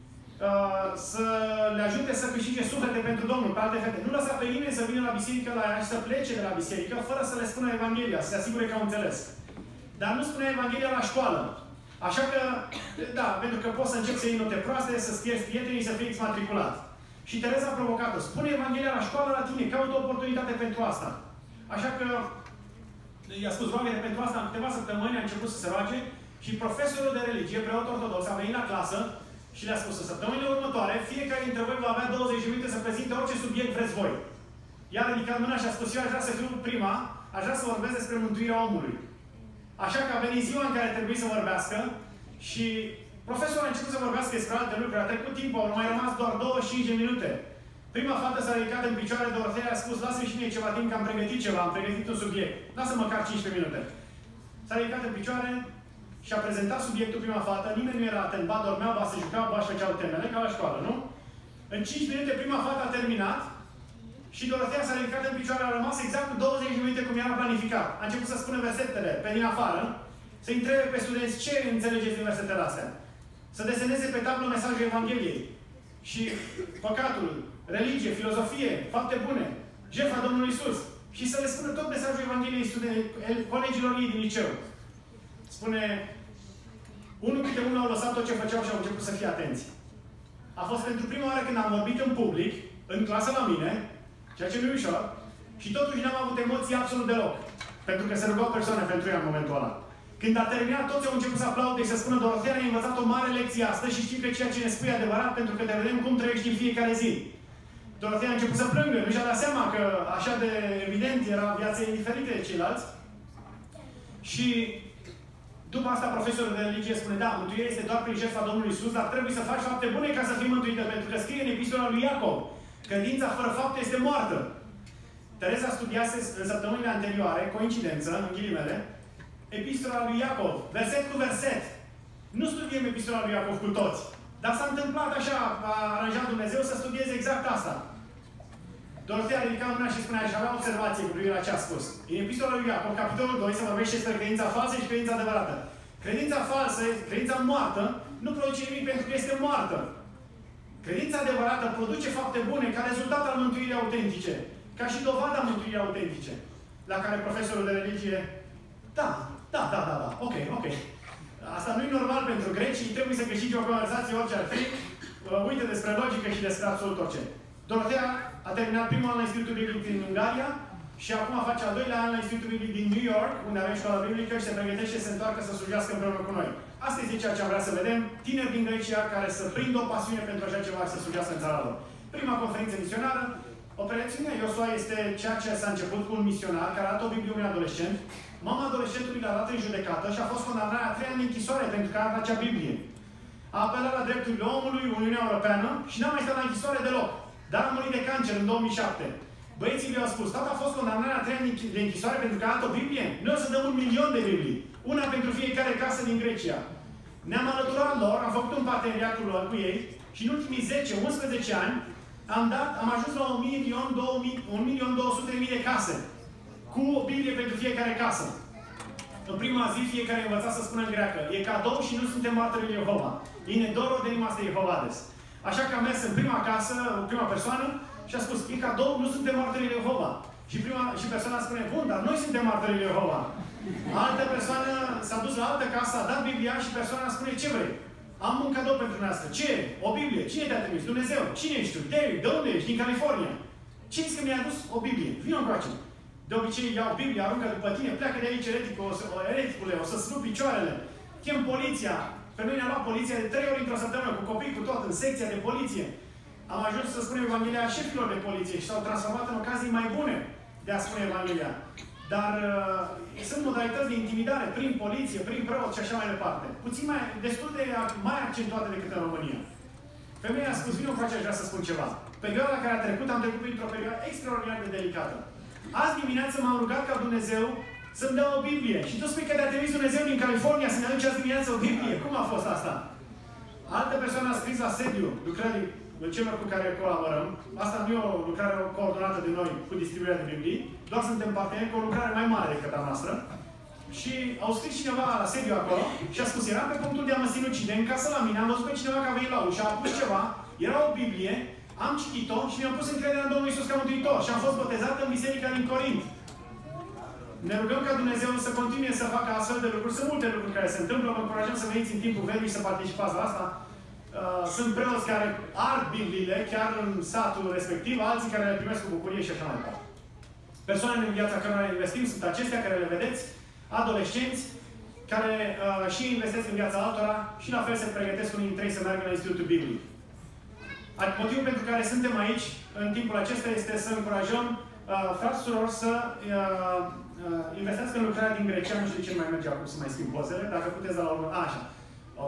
Să le ajute să câștige suflete pentru Domnul, pe alte fete. Nu lăsa pe nimeni să vină la biserică la ea și să plece de la biserică fără să le spună Evanghelia, să se asigure că au înțeles. Dar nu spunea Evanghelia la școală. Așa că, da, pentru că poți să începi să iei note proaste, să-ți pierzi prietenii, să fii exmatriculat. Și Tereza a provocat-o: spune Evanghelia la școală la tine, caută o oportunitate pentru asta. Așa că i-a spus: roagă-te pentru asta. În câteva săptămâni a început să se roage și profesorul de religie, preot ortodox, a venit la clasă și le-a spus: în săptămânile următoare, fiecare dintre voi va avea 20 de minute să prezinte orice subiect vreți voi. Ea a ridicat mâna și a spus: eu aș vrea să fiu prima, aș vrea să vorbesc despre mântuirea omului. Așa că a venit ziua în care trebuie să vorbească și profesorul a început să vorbească despre alte lucruri. A trecut timpul, au mai rămas doar 25 de minute. Prima fată s-a ridicat în picioare, Dorothea a spus: lasă-mi și mie ceva timp, că am pregătit ceva, am pregătit un subiect. Lasă măcar 15 minute. S-a ridicat în picioare și a prezentat subiectul prima fată. Nimeni nu era atent, ba dormeau, ba se jucau, ba își făceau temele, ca la școală, nu? În 5 minute prima fată a terminat și Dorothea s-a ridicat în picioare, a rămas exact cu 20 de minute cum era planificat. A început să spună versetele pe din afară, să-i întrebe pe studenți ce înțelegeți din versetele astea. Să deseneze pe tablă mesajul Evangheliei. Și păcatul, religie, filozofie, fapte bune, jertfa Domnului Iisus. Și să le spună tot mesajul Evangheliei colegilor ei din liceu. Spune, unul câte unul au lăsat tot ce făceau și au început să fie atenți. A fost pentru prima oară când am vorbit în public, în clasă la mine, ceea ce nu e ușor, și totuși n-am avut emoții absolut deloc. Pentru că se rugau persoane pentru ea în momentul ăla. Când a terminat, toți au început să aplaude și să spună, Dorotea ne-a învățat o mare lecție astăzi și știi că ceea ce ne spui e adevărat pentru că te vedem cum trăiești în fiecare zi. Dorotea a început să plângă, nu și-a dat seama că așa de evident era viața ei diferită de ceilalți. Și după asta profesorul de religie spune, da, mântuirea este doar prin jertfa Domnului Iisus, dar trebuie să faci fapte bune ca să fii mântuită, pentru că scrie în epistola lui Iacov, credința fără fapte este moartă. Tereza studiase în săptămânile anterioare, coincidență, în ghilimele, epistola lui Iacov, verset cu verset. Nu studiem epistola lui Iacov cu toți, dar s-a întâmplat așa, a aranjat Dumnezeu să studieze exact asta. Dorotea ridica mâna și spunea și avea observație cu privire la ce a spus. În epistola lui Iacov, capitolul 2, se vorbește despre credința falsă și credința adevărată. Credința falsă, credința moartă, nu produce nimic pentru că este moartă. Credința adevărată produce fapte bune ca rezultat al mântuirii autentice. Ca și dovada mântuirii autentice. La care profesorul de religie, da, ok. Asta nu e normal pentru greci, trebuie să câștige o conversație orice ar fi. Uite despre logică și despre absolut orice. Dorotea a terminat primul an la Institutul Biblic din Ungaria și acum face al doilea an la Institutul Biblic din New York, unde avem școala biblică și se pregătește să se întoarcă să slujească împreună cu noi. Asta este ceea ce am vrea să vedem, tineri din Grecia care să prindă o pasiune pentru așa ceva să slujească în țara lor. Prima conferință misionară, operațiunea Iosua este ceea ce s-a început cu un misionar care arată o Biblie unui adolescent. Mama adolescentului l-a dat în judecată și a fost condamnată la 3 ani de închisoare pentru că arată acea Biblie. A apelat la drepturile omului, Uniunea Europeană și n-a mai stat la închisoare deloc. Dar a murit de cancer în 2007. Băieții lui au spus, tata a fost condamnat la 3 ani de închisoare pentru că arată o Biblie? Noi o să dăm 1.000.000 de Biblii. Una pentru fiecare casă din Grecia. Ne-am alăturat lor, am făcut un parteneriat cu ei și în ultimii 10-11 ani am ajuns la 1.200.000 de case. Cu o Biblie pentru fiecare casă. În prima zi, fiecare învăța să spună în greacă. E cadou și nu suntem martorii lui Jehova. Είναι δώρο, δεν είμαστε Jehovades. Așa că am mers în prima casă, prima persoană, și a spus, e cadou, nu suntem martorii lui Jehova. Și persoana spune, bun, dar noi suntem martorii lui Jehova. Altă persoană s-a dus la altă casă, a dat Biblia și persoana spune, ce vrei? Am un cadou pentru noastră. Ce? O Biblie. Cine te-a trimis? Dumnezeu. Cine ești tu? David. De unde ești? Din California. Ce zici că mi-a adus o Biblie? Vino încoace. De obicei iau Biblia, aruncă după tine, pleacă de aici ereticule, o să slu picioarele. Chem poliția. Pe noi ne-a luat poliția de 3 ori într-o săptămână, cu copii, cu tot, în secția de poliție. Am ajuns să spunem Evanghelia șefilor de poliție și s-au transformat în ocazii mai bune de a spune Evanghelia. Dar sunt modalități de intimidare prin poliție, prin preot și așa mai departe. Puțin destul de mai accentuate decât în România. Femeia a spus, vină cu aceea, aș vrea să spun ceva. Perioada care a trecut, am trecut printr-o perioadă extraordinar de delicată. Azi dimineață m-am rugat ca Dumnezeu să-mi dea o Biblie. Și tu spui că te-a trimis Dumnezeu din California să ne aduci azi dimineață o Biblie. Cum a fost asta? Altă persoană a scris la sediu lucrării celor cu care colaborăm. Asta nu e o lucrare coordonată de noi cu distribuirea de Biblii. Doar suntem parteneri cu o lucrare mai mare decât a noastră. Și au scris cineva la sediu acolo și a spus, eram pe punctul de a mă sinucide în casă la mine, am văzut pe cineva că a venit la ușă, a pus ceva, era o Biblie, am citit-o și mi-am pus încrederea în Domnul Iisus ca Mântuitor și am fost botezat în biserica din Corint. Ne rugăm ca Dumnezeu să continue să facă astfel de lucruri. Sunt multe lucruri care se întâmplă, vă încurajăm să veniți în timpul verii și să participați la asta. Sunt preoți care ard Bibliile, chiar în satul respectiv, alții care le primesc cu bucurie și așa mai departe. Persoanele în viața cărora investim sunt acestea care le vedeți, adolescenți, care și investesc în viața altora și la fel se pregătesc unii dintre ei să meargă la Institutul Biblic. Motivul pentru care suntem aici în timpul acesta este să încurajăm frați surori să investească în lucrarea din Grecia. Nu știu de ce mai merge acum să mai schimb pozele, dacă puteți la urmă. Așa. Ok?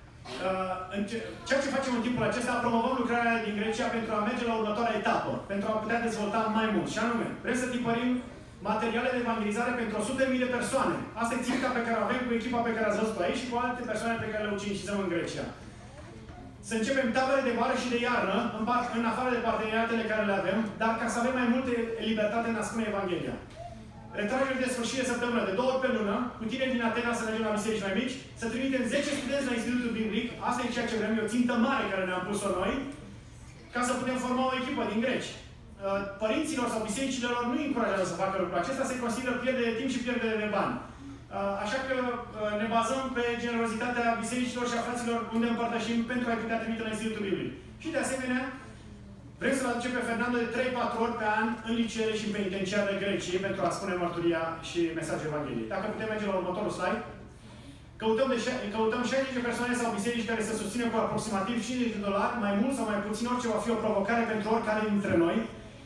Ceea ce facem în timpul acesta, promovăm lucrarea din Grecia pentru a merge la următoarea etapă, pentru a putea dezvolta mai mult. Și anume, vrem să tipărim materiale de evangelizare pentru 100.000 de persoane. Asta e ținta pe care o avem cu echipa pe care ați văzut aici și cu alte persoane pe care le ucinicizăm în Grecia. Să începem tabere de vară și de iarnă, în afară de parteneriatele care le avem, dar ca să avem mai multe libertate în a spune Evanghelia. retragere de sfârșit de săptămână, de 2 ori pe lună, cu tine din Atena să mergem la biserici mai mici, să trimitem 10 studenți la Institutul Biblic, asta e ceea ce vrem, e o țintă mare care ne-am pus-o noi, ca să putem forma o echipă din greci. Părinților sau bisericilor nu îi încurajează să facă lucrul acesta, se consideră pierdere de timp și pierdere de bani. Așa că ne bazăm pe generozitatea bisericilor și a fraților unde împărtășim pentru a-i putea trimite la Institutul Biblic. Și de asemenea, vrem să-l aducem pe Fernando de 3-4 ori pe an în liceele și în penitenciarele Greciei pentru a spune mărturia și mesajul Evangheliei. Dacă putem merge la următorul slide. Căutăm 60 de persoane sau biserici care să susțină cu aproximativ $50, mai mult sau mai puțin, orice va fi o provocare pentru oricare dintre noi.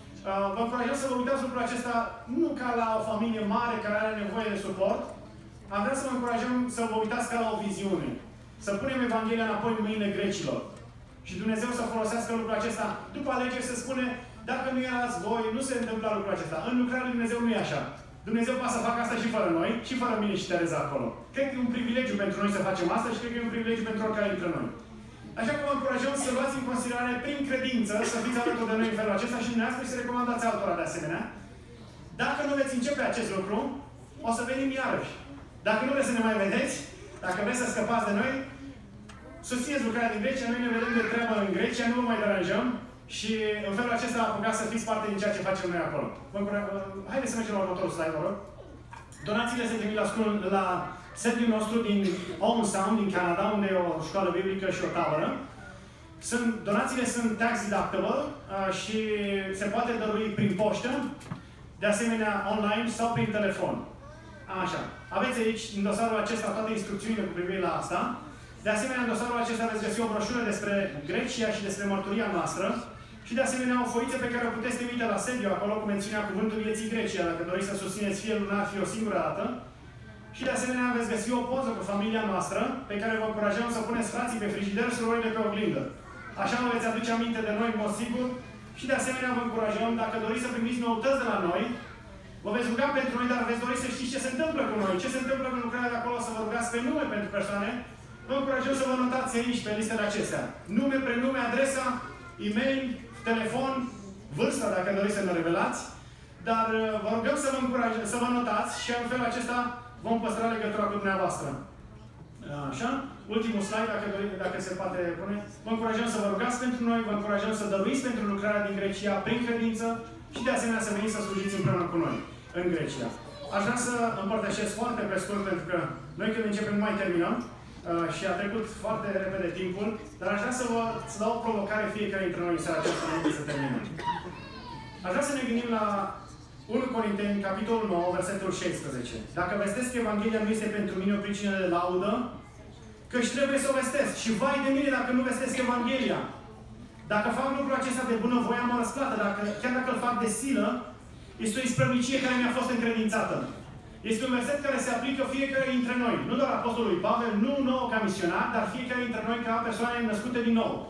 Vă încurajăm să vă uitați lucrul acesta nu ca la o familie mare care are nevoie de suport. Am vrea să vă încurajăm să vă uitați ca la o viziune. Să punem Evanghelia înapoi în mâinile grecilor. Și Dumnezeu să folosească lucrul acesta. După alegeri se spune, dacă nu erați voi, nu se întâmplă lucrul acesta. În lucrarea lui Dumnezeu nu e așa. Dumnezeu poate să facă asta și fără noi, și fără mine și Tereza acolo. Cred că e un privilegiu pentru noi să facem asta și cred că e un privilegiu pentru oricare dintre noi. Așa că vă încurajăm să luați în considerare prin credință, să fiți alături de noi în felul acesta și dumneavoastră și să recomandați altora de asemenea. Dacă nu veți începe acest lucru, o să venim iarăși. Dacă nu vreți să ne mai vedeți, dacă vreți să scăpați de noi, susțineți lucrarea din Grecia, noi ne vedem de treabă în Grecia, nu vă mai deranjăm și în felul acesta apucați să fiți parte din ceea ce facem noi acolo. Haideți să mergem la următorul slide, vă rog. Donațiile se trimit la sediul nostru din Owen Sound, din Canada, unde e o școală biblică și o tabără. Donațiile sunt tax deductible și se poate dărui prin poștă, de asemenea online sau prin telefon. Așa. Aveți aici, în dosarul acesta, toate instrucțiunile cu privire la asta. De asemenea, în dosarul acesta veți găsi o broșură despre Grecia și despre mărturia noastră. Și de asemenea, o foiță pe care o puteți trimite la sediu, acolo cu mențiunea cuvântul vieții Grecia, dacă doriți să susțineți fie lunar, fie o singură dată. Și de asemenea, veți găsi o poză cu familia noastră, pe care vă încurajăm să puneți frații pe frigider, surorile pe oglindă. Așa vă veți aduce aminte de noi, în mod sigur. Și de asemenea, vă încurajăm, dacă doriți să primiți noutăți de la noi, vă veți ruga pentru noi, dar veți dori să știți ce se întâmplă cu noi, ce se întâmplă cu lucrarea de acolo, să vă rugați pe nume pentru persoane. Vă încurajăm să vă notați aici, pe listele acestea. Nume, prenume, adresa, e-mail, telefon, vârsta, dacă doriți să ne revelați. Dar vă rugăm să vă notați și în felul acesta vom păstra legătura cu dumneavoastră. Așa? Ultimul slide, dacă se poate pune. Vă încurajăm să vă rugați pentru noi, vă încurajăm să dăruiți pentru lucrarea din Grecia prin credință și de asemenea să veniți să slujiți împreună cu noi în Grecia. Aș vrea să împărtășesc foarte pe scurt, pentru că noi când începem nu mai terminăm și a trecut foarte repede timpul, dar aș vrea să vă dau o provocare fiecare dintre noi în seara aceasta înainte să terminăm. Aș vrea să ne gândim la 1 Corinteni, capitolul 9, versetul 16. Dacă vestesc Evanghelia nu este pentru mine o pricină de laudă, căci trebuie să o vestesc. Și vai de mine dacă nu vestesc Evanghelia. Dacă fac lucrul acesta de bună voie, am o răsplată. Chiar dacă îl fac de silă, este o isprăvnicie care mi-a fost încredințată. Este un verset care se aplică fiecare dintre noi. Nu doar Apostolului Pavel, nu nouă ca misionar, dar fiecare dintre noi ca persoane născute din nou.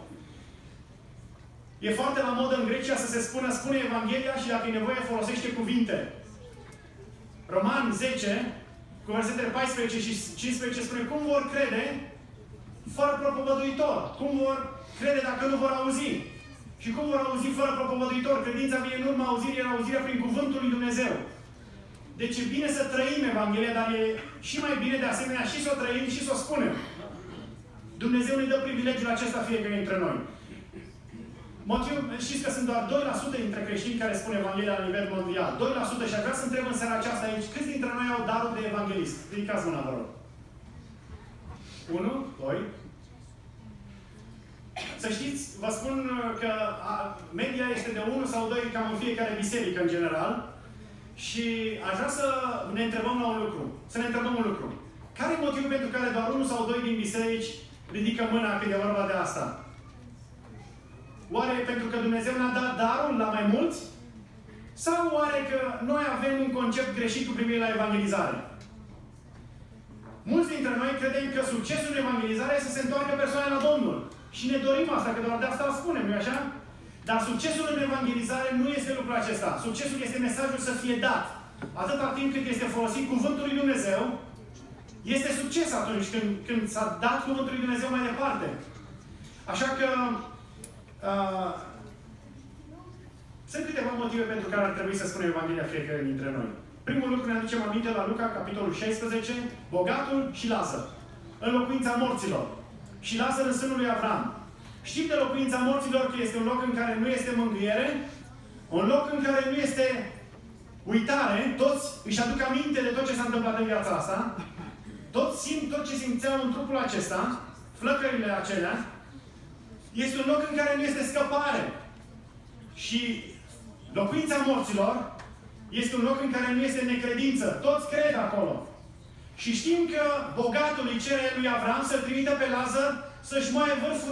E foarte la modă în Grecia să se spune Evanghelia și dacă e nevoie folosește cuvinte. Roman 10, cu versetele 14 și 15 spune cum vor crede fără propovăduitor? Cum vor crede dacă nu vor auzi? Și cum vor auzi fără propovăduitor? Credința vine în urma auzirii, în auzirea prin cuvântul lui Dumnezeu. Deci e bine să trăim Evanghelia, dar e și mai bine de asemenea și să o trăim și să o spunem. Dumnezeu ne dă privilegiul acesta fiecare dintre noi. Motivul, știți că sunt doar 2% dintre creștini care spun Evanghelia la nivel mondial. 2% și aș vrea să întreb în seara aceasta aici, câți dintre noi au darul de evanghelist? Ridicați mâna, vă rog. 1, 2. Să știți, vă spun că media este de 1 sau 2 cam în fiecare biserică în general. Și aș vrea să ne întrebăm la un lucru. Să ne întrebăm un lucru. Care e motivul pentru care doar 1 sau 2 din biserici ridică mâna când e vorba de asta? Oare pentru că Dumnezeu ne-a dat darul la mai mulți? Sau oare că noi avem un concept greșit cu privire la evangelizare? Mulți dintre noi credem că succesul în evangelizare este să se întoarcă persoane la Domnul. Și ne dorim asta, că doar de asta o spunem, nu-i așa? Dar succesul în evangelizare nu este lucrul acesta. Succesul este mesajul să fie dat. Atâta timp cât este folosit cuvântul lui Dumnezeu, este succes atunci când s-a dat cuvântul lui Dumnezeu mai departe. Așa că sunt câteva motive pentru care ar trebui să spunem Evanghelia fiecare dintre noi. Primul lucru ne aducem aminte la Luca, capitolul 16, bogatul și Lazar. În locuința morților. Și Lazar în sânul lui Avram. Știm de locuința morților că este un loc în care nu este mângâiere, un loc în care nu este uitare, toți își aduc aminte de tot ce s-a întâmplat în viața asta, toți simt tot ce simțeau în trupul acesta, flăcările acelea. Este un loc în care nu este scăpare. Și locuința morților este un loc în care nu este necredință. Toți cred acolo. Și știm că bogatul îi cere lui Avram să-l trimită pe Lazar să-și moaie vârful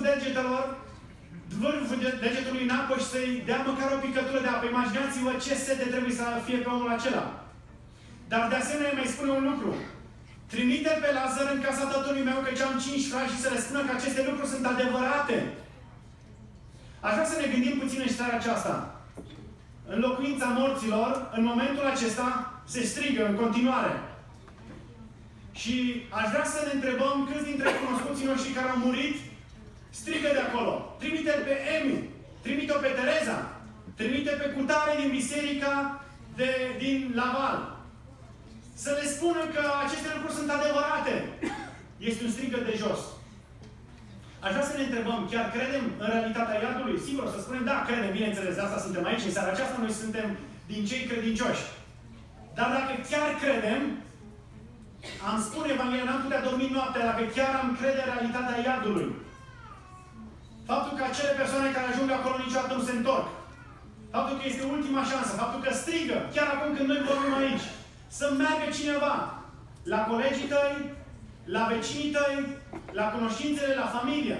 degetului în apă și să-i dea măcar o picătură de apă. Imaginați-vă ce sete trebuie să fie pe omul acela. Dar de asemenea mai spune un lucru. Trimite pe Lazar în casa tatălui meu, căci am 5 frați, și să le spună că aceste lucruri sunt adevărate. Aș vrea să ne gândim puțin în starea aceasta. În locuința morților, în momentul acesta, se strigă în continuare. Și aș vrea să ne întrebăm câți dintre cunoscuții noștri care au murit strigă de acolo. Trimite-l pe Emi, trimite-o pe Tereza, trimite pe cutare din biserica din Laval. Să le spună că aceste lucruri sunt adevărate. Este un strigăt de jos. Aș vrea să ne întrebăm, chiar credem în realitatea iadului? Sigur, o să spunem, da, credem, bineînțeles, de asta suntem aici, în seara aceasta noi suntem din cei credincioși. Dar dacă chiar credem, am spune Evanghelia, n-am putea dormi noaptea dacă chiar am crede în realitatea iadului. Faptul că acele persoane care ajung acolo niciodată nu se întorc. Faptul că este ultima șansă. Faptul că strigă, chiar acum când noi vorbim aici, să meargă cineva la colegii tăi, la vecinii tăi, la cunoștințele, la familie.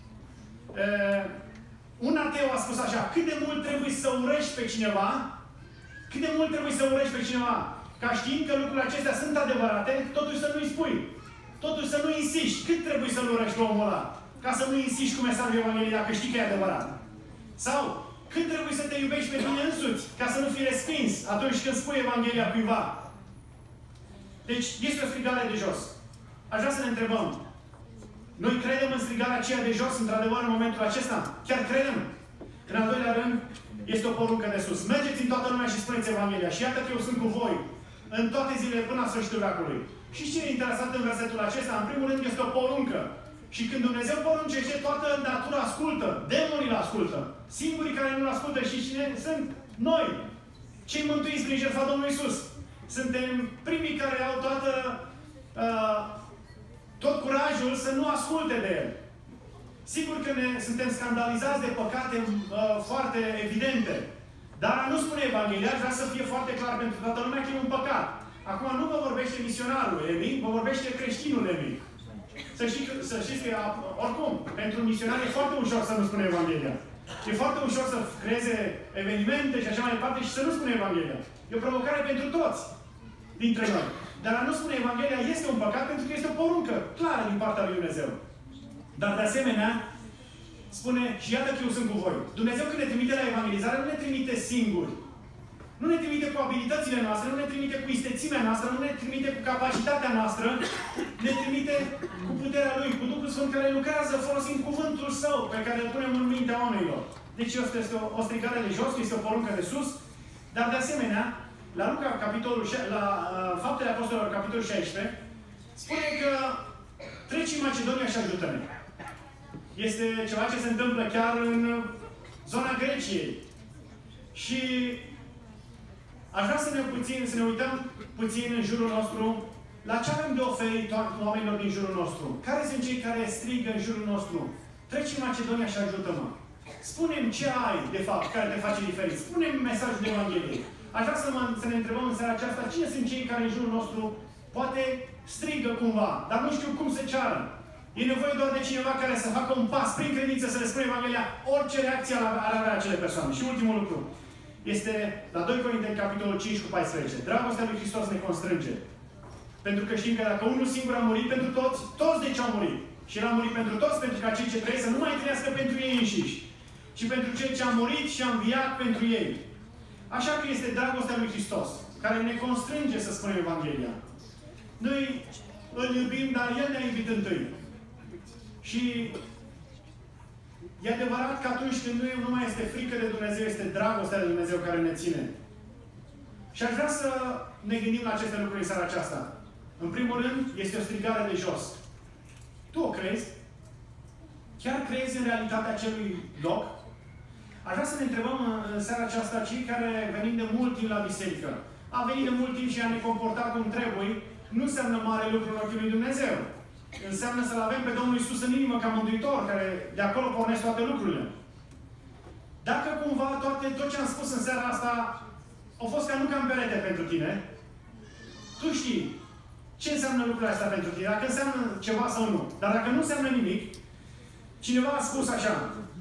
Un ateu a spus așa, cât de mult trebuie să urăști pe cineva, cât de mult trebuie să urăști pe cineva, ca știind că lucrurile acestea sunt adevărate, totuși să nu-i spui. Totuși să nu insiști. Cât trebuie să-l urăști pe omul ăla? Ca să nu insiști cu mesajul Evangheliei dacă știi că e adevărat. Sau, cât trebuie să te iubești pe tine însuți, ca să nu fii respins atunci când spui Evanghelia cuiva. Deci, este o strigare de jos. Aș vrea să ne întrebăm. Noi credem în strigarea aceea de jos, într-adevăr, în momentul acesta? Chiar credem? În al doilea rând, este o poruncă de sus. Mergeți în toată lumea și spuneți Evanghelia. Și iată că eu sunt cu voi în toate zilele până la sfârșitul veacului. Și ce e interesant în versetul acesta? În primul rând, este o poruncă. Și când Dumnezeu poruncește, toată natura ascultă. Demonii îl ascultă. Singurii care nu-l ascultă și cine sunt? Noi. Cei mântuiți prin jertfa Domnului Iisus. Suntem primii care au tot curajul să nu asculte de El. Sigur că suntem scandalizați de păcate foarte evidente. Dar a nu spune Evanghelia, aș vrea să fie foarte clar pentru toată lumea că e un păcat. Acum nu vă vorbește misionarul Emi, vă vorbește creștinul Emi. Să știți că, oricum, pentru un misionar e foarte ușor să nu spune Evanghelia. E foarte ușor să creeze evenimente și așa mai departe și să nu spune Evanghelia. E o provocare pentru toți dintre noi. Dar a nu spune Evanghelia este un păcat pentru că este o poruncă clară din partea lui Dumnezeu. Dar de asemenea, spune, și iată că eu sunt cu voi. Dumnezeu când ne trimite la evangelizare, nu ne trimite singuri. Nu ne trimite cu abilitățile noastre, nu ne trimite cu istețimea noastră, nu ne trimite cu capacitatea noastră, ne trimite cu puterea Lui, cu Duhul Sfânt care lucrează folosind cuvântul Său pe care îl punem în mintea oamenilor. Deci este o strigare de jos, este o poruncă de sus, dar de asemenea, la Luca, la Faptele Apostolilor, capitolul 16, spune că treci în Macedonia și ajută-ne. Este ceva ce se întâmplă chiar în zona Greciei. Și aș vrea să ne uităm puțin în jurul nostru la ce avem de oferit oamenilor din jurul nostru. Care sunt cei care strigă în jurul nostru? Treci în Macedonia și ajută-mă. Spune-mi ce ai, de fapt, care te face diferit. Spune-mi mesajul de Evanghelie. Aș vrea să ne întrebăm în seara aceasta cine sunt cei care în jurul nostru poate strigă cumva, dar nu știu cum se ceară. E nevoie doar de cineva care să facă un pas prin credință, să le spune Evanghelia, orice reacție ar avea acele persoane. Și ultimul lucru este la 2 Corinteni, capitolul 5 cu 14. Dragostea lui Hristos ne constrânge. Pentru că știm că dacă unul singur a murit pentru toți, toți de ce au murit? Și El a murit pentru toți, pentru ca cei ce trăiesc să nu mai trăiască pentru ei înșiși, ci pentru cei ce au murit și au înviat pentru ei. Așa că este dragostea lui Hristos, care ne constrânge să spunem Evanghelia. Noi îl iubim, dar El ne-a iubit întâi. Și e adevărat că atunci când nu mai este frică de Dumnezeu, este dragostea de Dumnezeu care ne ține. Și aș vrea să ne gândim la aceste lucruri în seara aceasta? În primul rând, este o strigare de jos. Tu o crezi? Chiar crezi în realitatea acelui loc? Aș vrea să ne întrebăm în seara aceasta, cei care venim de mult timp la biserică. A venit de mult timp și a ne comporta cum trebuie, nu înseamnă mare lucru în ochii lui Dumnezeu. Înseamnă să-L avem pe Domnul Iisus în inimă ca mântuitor, care de acolo pornesc toate lucrurile. Dacă cumva tot ce am spus în seara asta au fost ca nu ca în perete pentru tine, tu știi ce înseamnă lucrurile astea pentru tine, dacă înseamnă ceva sau nu. Dar dacă nu înseamnă nimic, cineva a spus așa: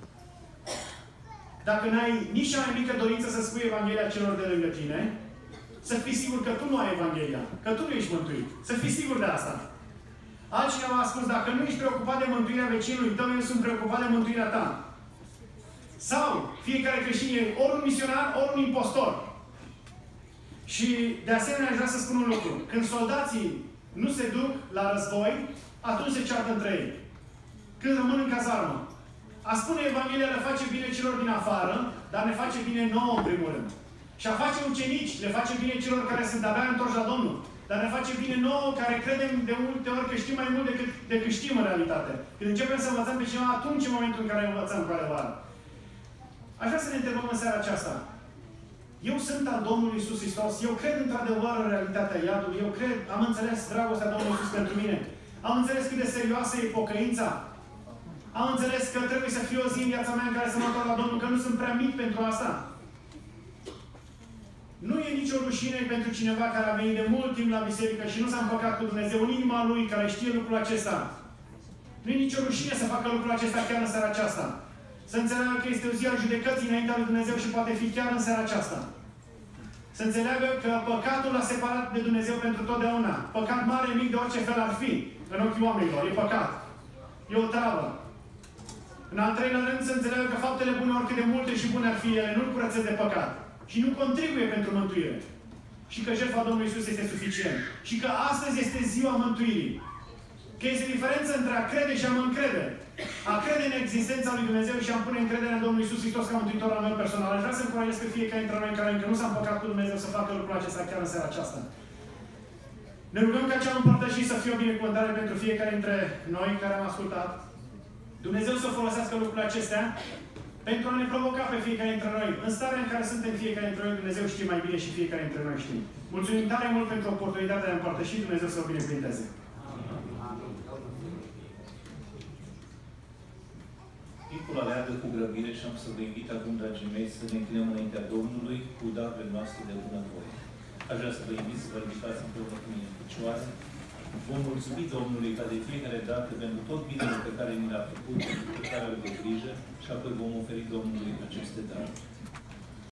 dacă n-ai nici cea mai mică dorință să spui Evanghelia celor de lângă tine, să fii sigur că tu nu ai Evanghelia, că tu nu ești mântuit. Să fii sigur de asta. Altcineva a spus: dacă nu ești preocupat de mântuirea vecinului tău, eu sunt preocupat de mântuirea ta. Sau fiecare creștin e ori un misionar, ori un impostor. Și de asemenea aș vrea să spun un lucru. Când soldații nu se duc la război, atunci se ceartă între ei. Când rămân în cazarmă. A spune Evanghelia le face bine celor din afară, dar ne face bine nouă în primul rând. Și a face ucenici le face bine celor care sunt abia întorși la Domnul. Dar ne face bine nouă care credem de multe ori că știm mai mult decât știm în realitate. Când începem să învățăm pe cineva, atunci în momentul în care învățăm cu adevărat. Aș vrea să ne întrebăm în seara aceasta. Eu sunt al Domnului Iisus Hristos. Eu cred într-adevăr în realitatea iadului. Eu cred, am înțeles dragostea Domnului Iisus pentru mine. Am înțeles cât de serioasă e pocăința. Am înțeles că trebuie să fie o zi în viața mea în care să mă întorc la Domnul, că nu sunt prea mic pentru asta. Nu e nicio rușine pentru cineva care a venit de mult timp la biserică și nu s-a împăcat cu Dumnezeu în inima lui, care știe lucrul acesta. Nu e nicio rușine să facă lucrul acesta chiar în seara aceasta. Să înțeleagă că este o zi a judecății înaintea lui Dumnezeu și poate fi chiar în seara aceasta. Să înțeleagă că păcatul l-a separat de Dumnezeu pentru totdeauna. Păcat mare, mic, de orice fel ar fi în ochii oamenilor. E păcat. E o travă. În al treilea rând, să înțeleagă că faptele bune, oricât de multe și bune ar fi ele, nu-l curățesc de păcat. Și nu contribuie pentru mântuire. Și că jertfa Domnului Iisus este suficient. Și că astăzi este ziua mântuirii. Că este diferență între a crede și a mă încrede. A crede în existența lui Dumnezeu și a pune încredere în Domnul Iisus Hristos ca mântuitor al meu personal. Aș vrea să încurajez pe fiecare dintre noi care încă nu s-a împăcat cu Dumnezeu să facă lucrul acesta chiar în seara aceasta. Ne rugăm ca cea împărtășit să fie o binecuvântare pentru fiecare dintre noi care am ascultat. Dumnezeu să folosească lucrurile acestea pentru a ne provoca pe fiecare dintre noi. În starea în care suntem fiecare dintre noi, Dumnezeu știe mai bine și fiecare dintre noi știm. Mulțumim tare mult pentru oportunitatea de a împărtăși. Dumnezeu să o binecuvânteze. Timpul aleargă cu grăbire și am să vă invit acum, dragii mei, să ne închinăm înaintea Domnului cu darurile noastre de bunăvoie. Aș vrea să vă invit să vă ridicați împreună cu mine în picioare. Vom mulțumi Domnului ca de fiecare dată pentru tot binele pe care ni l-a făcut, pentru care are de grijă și apoi vom oferi Domnului aceste daruri.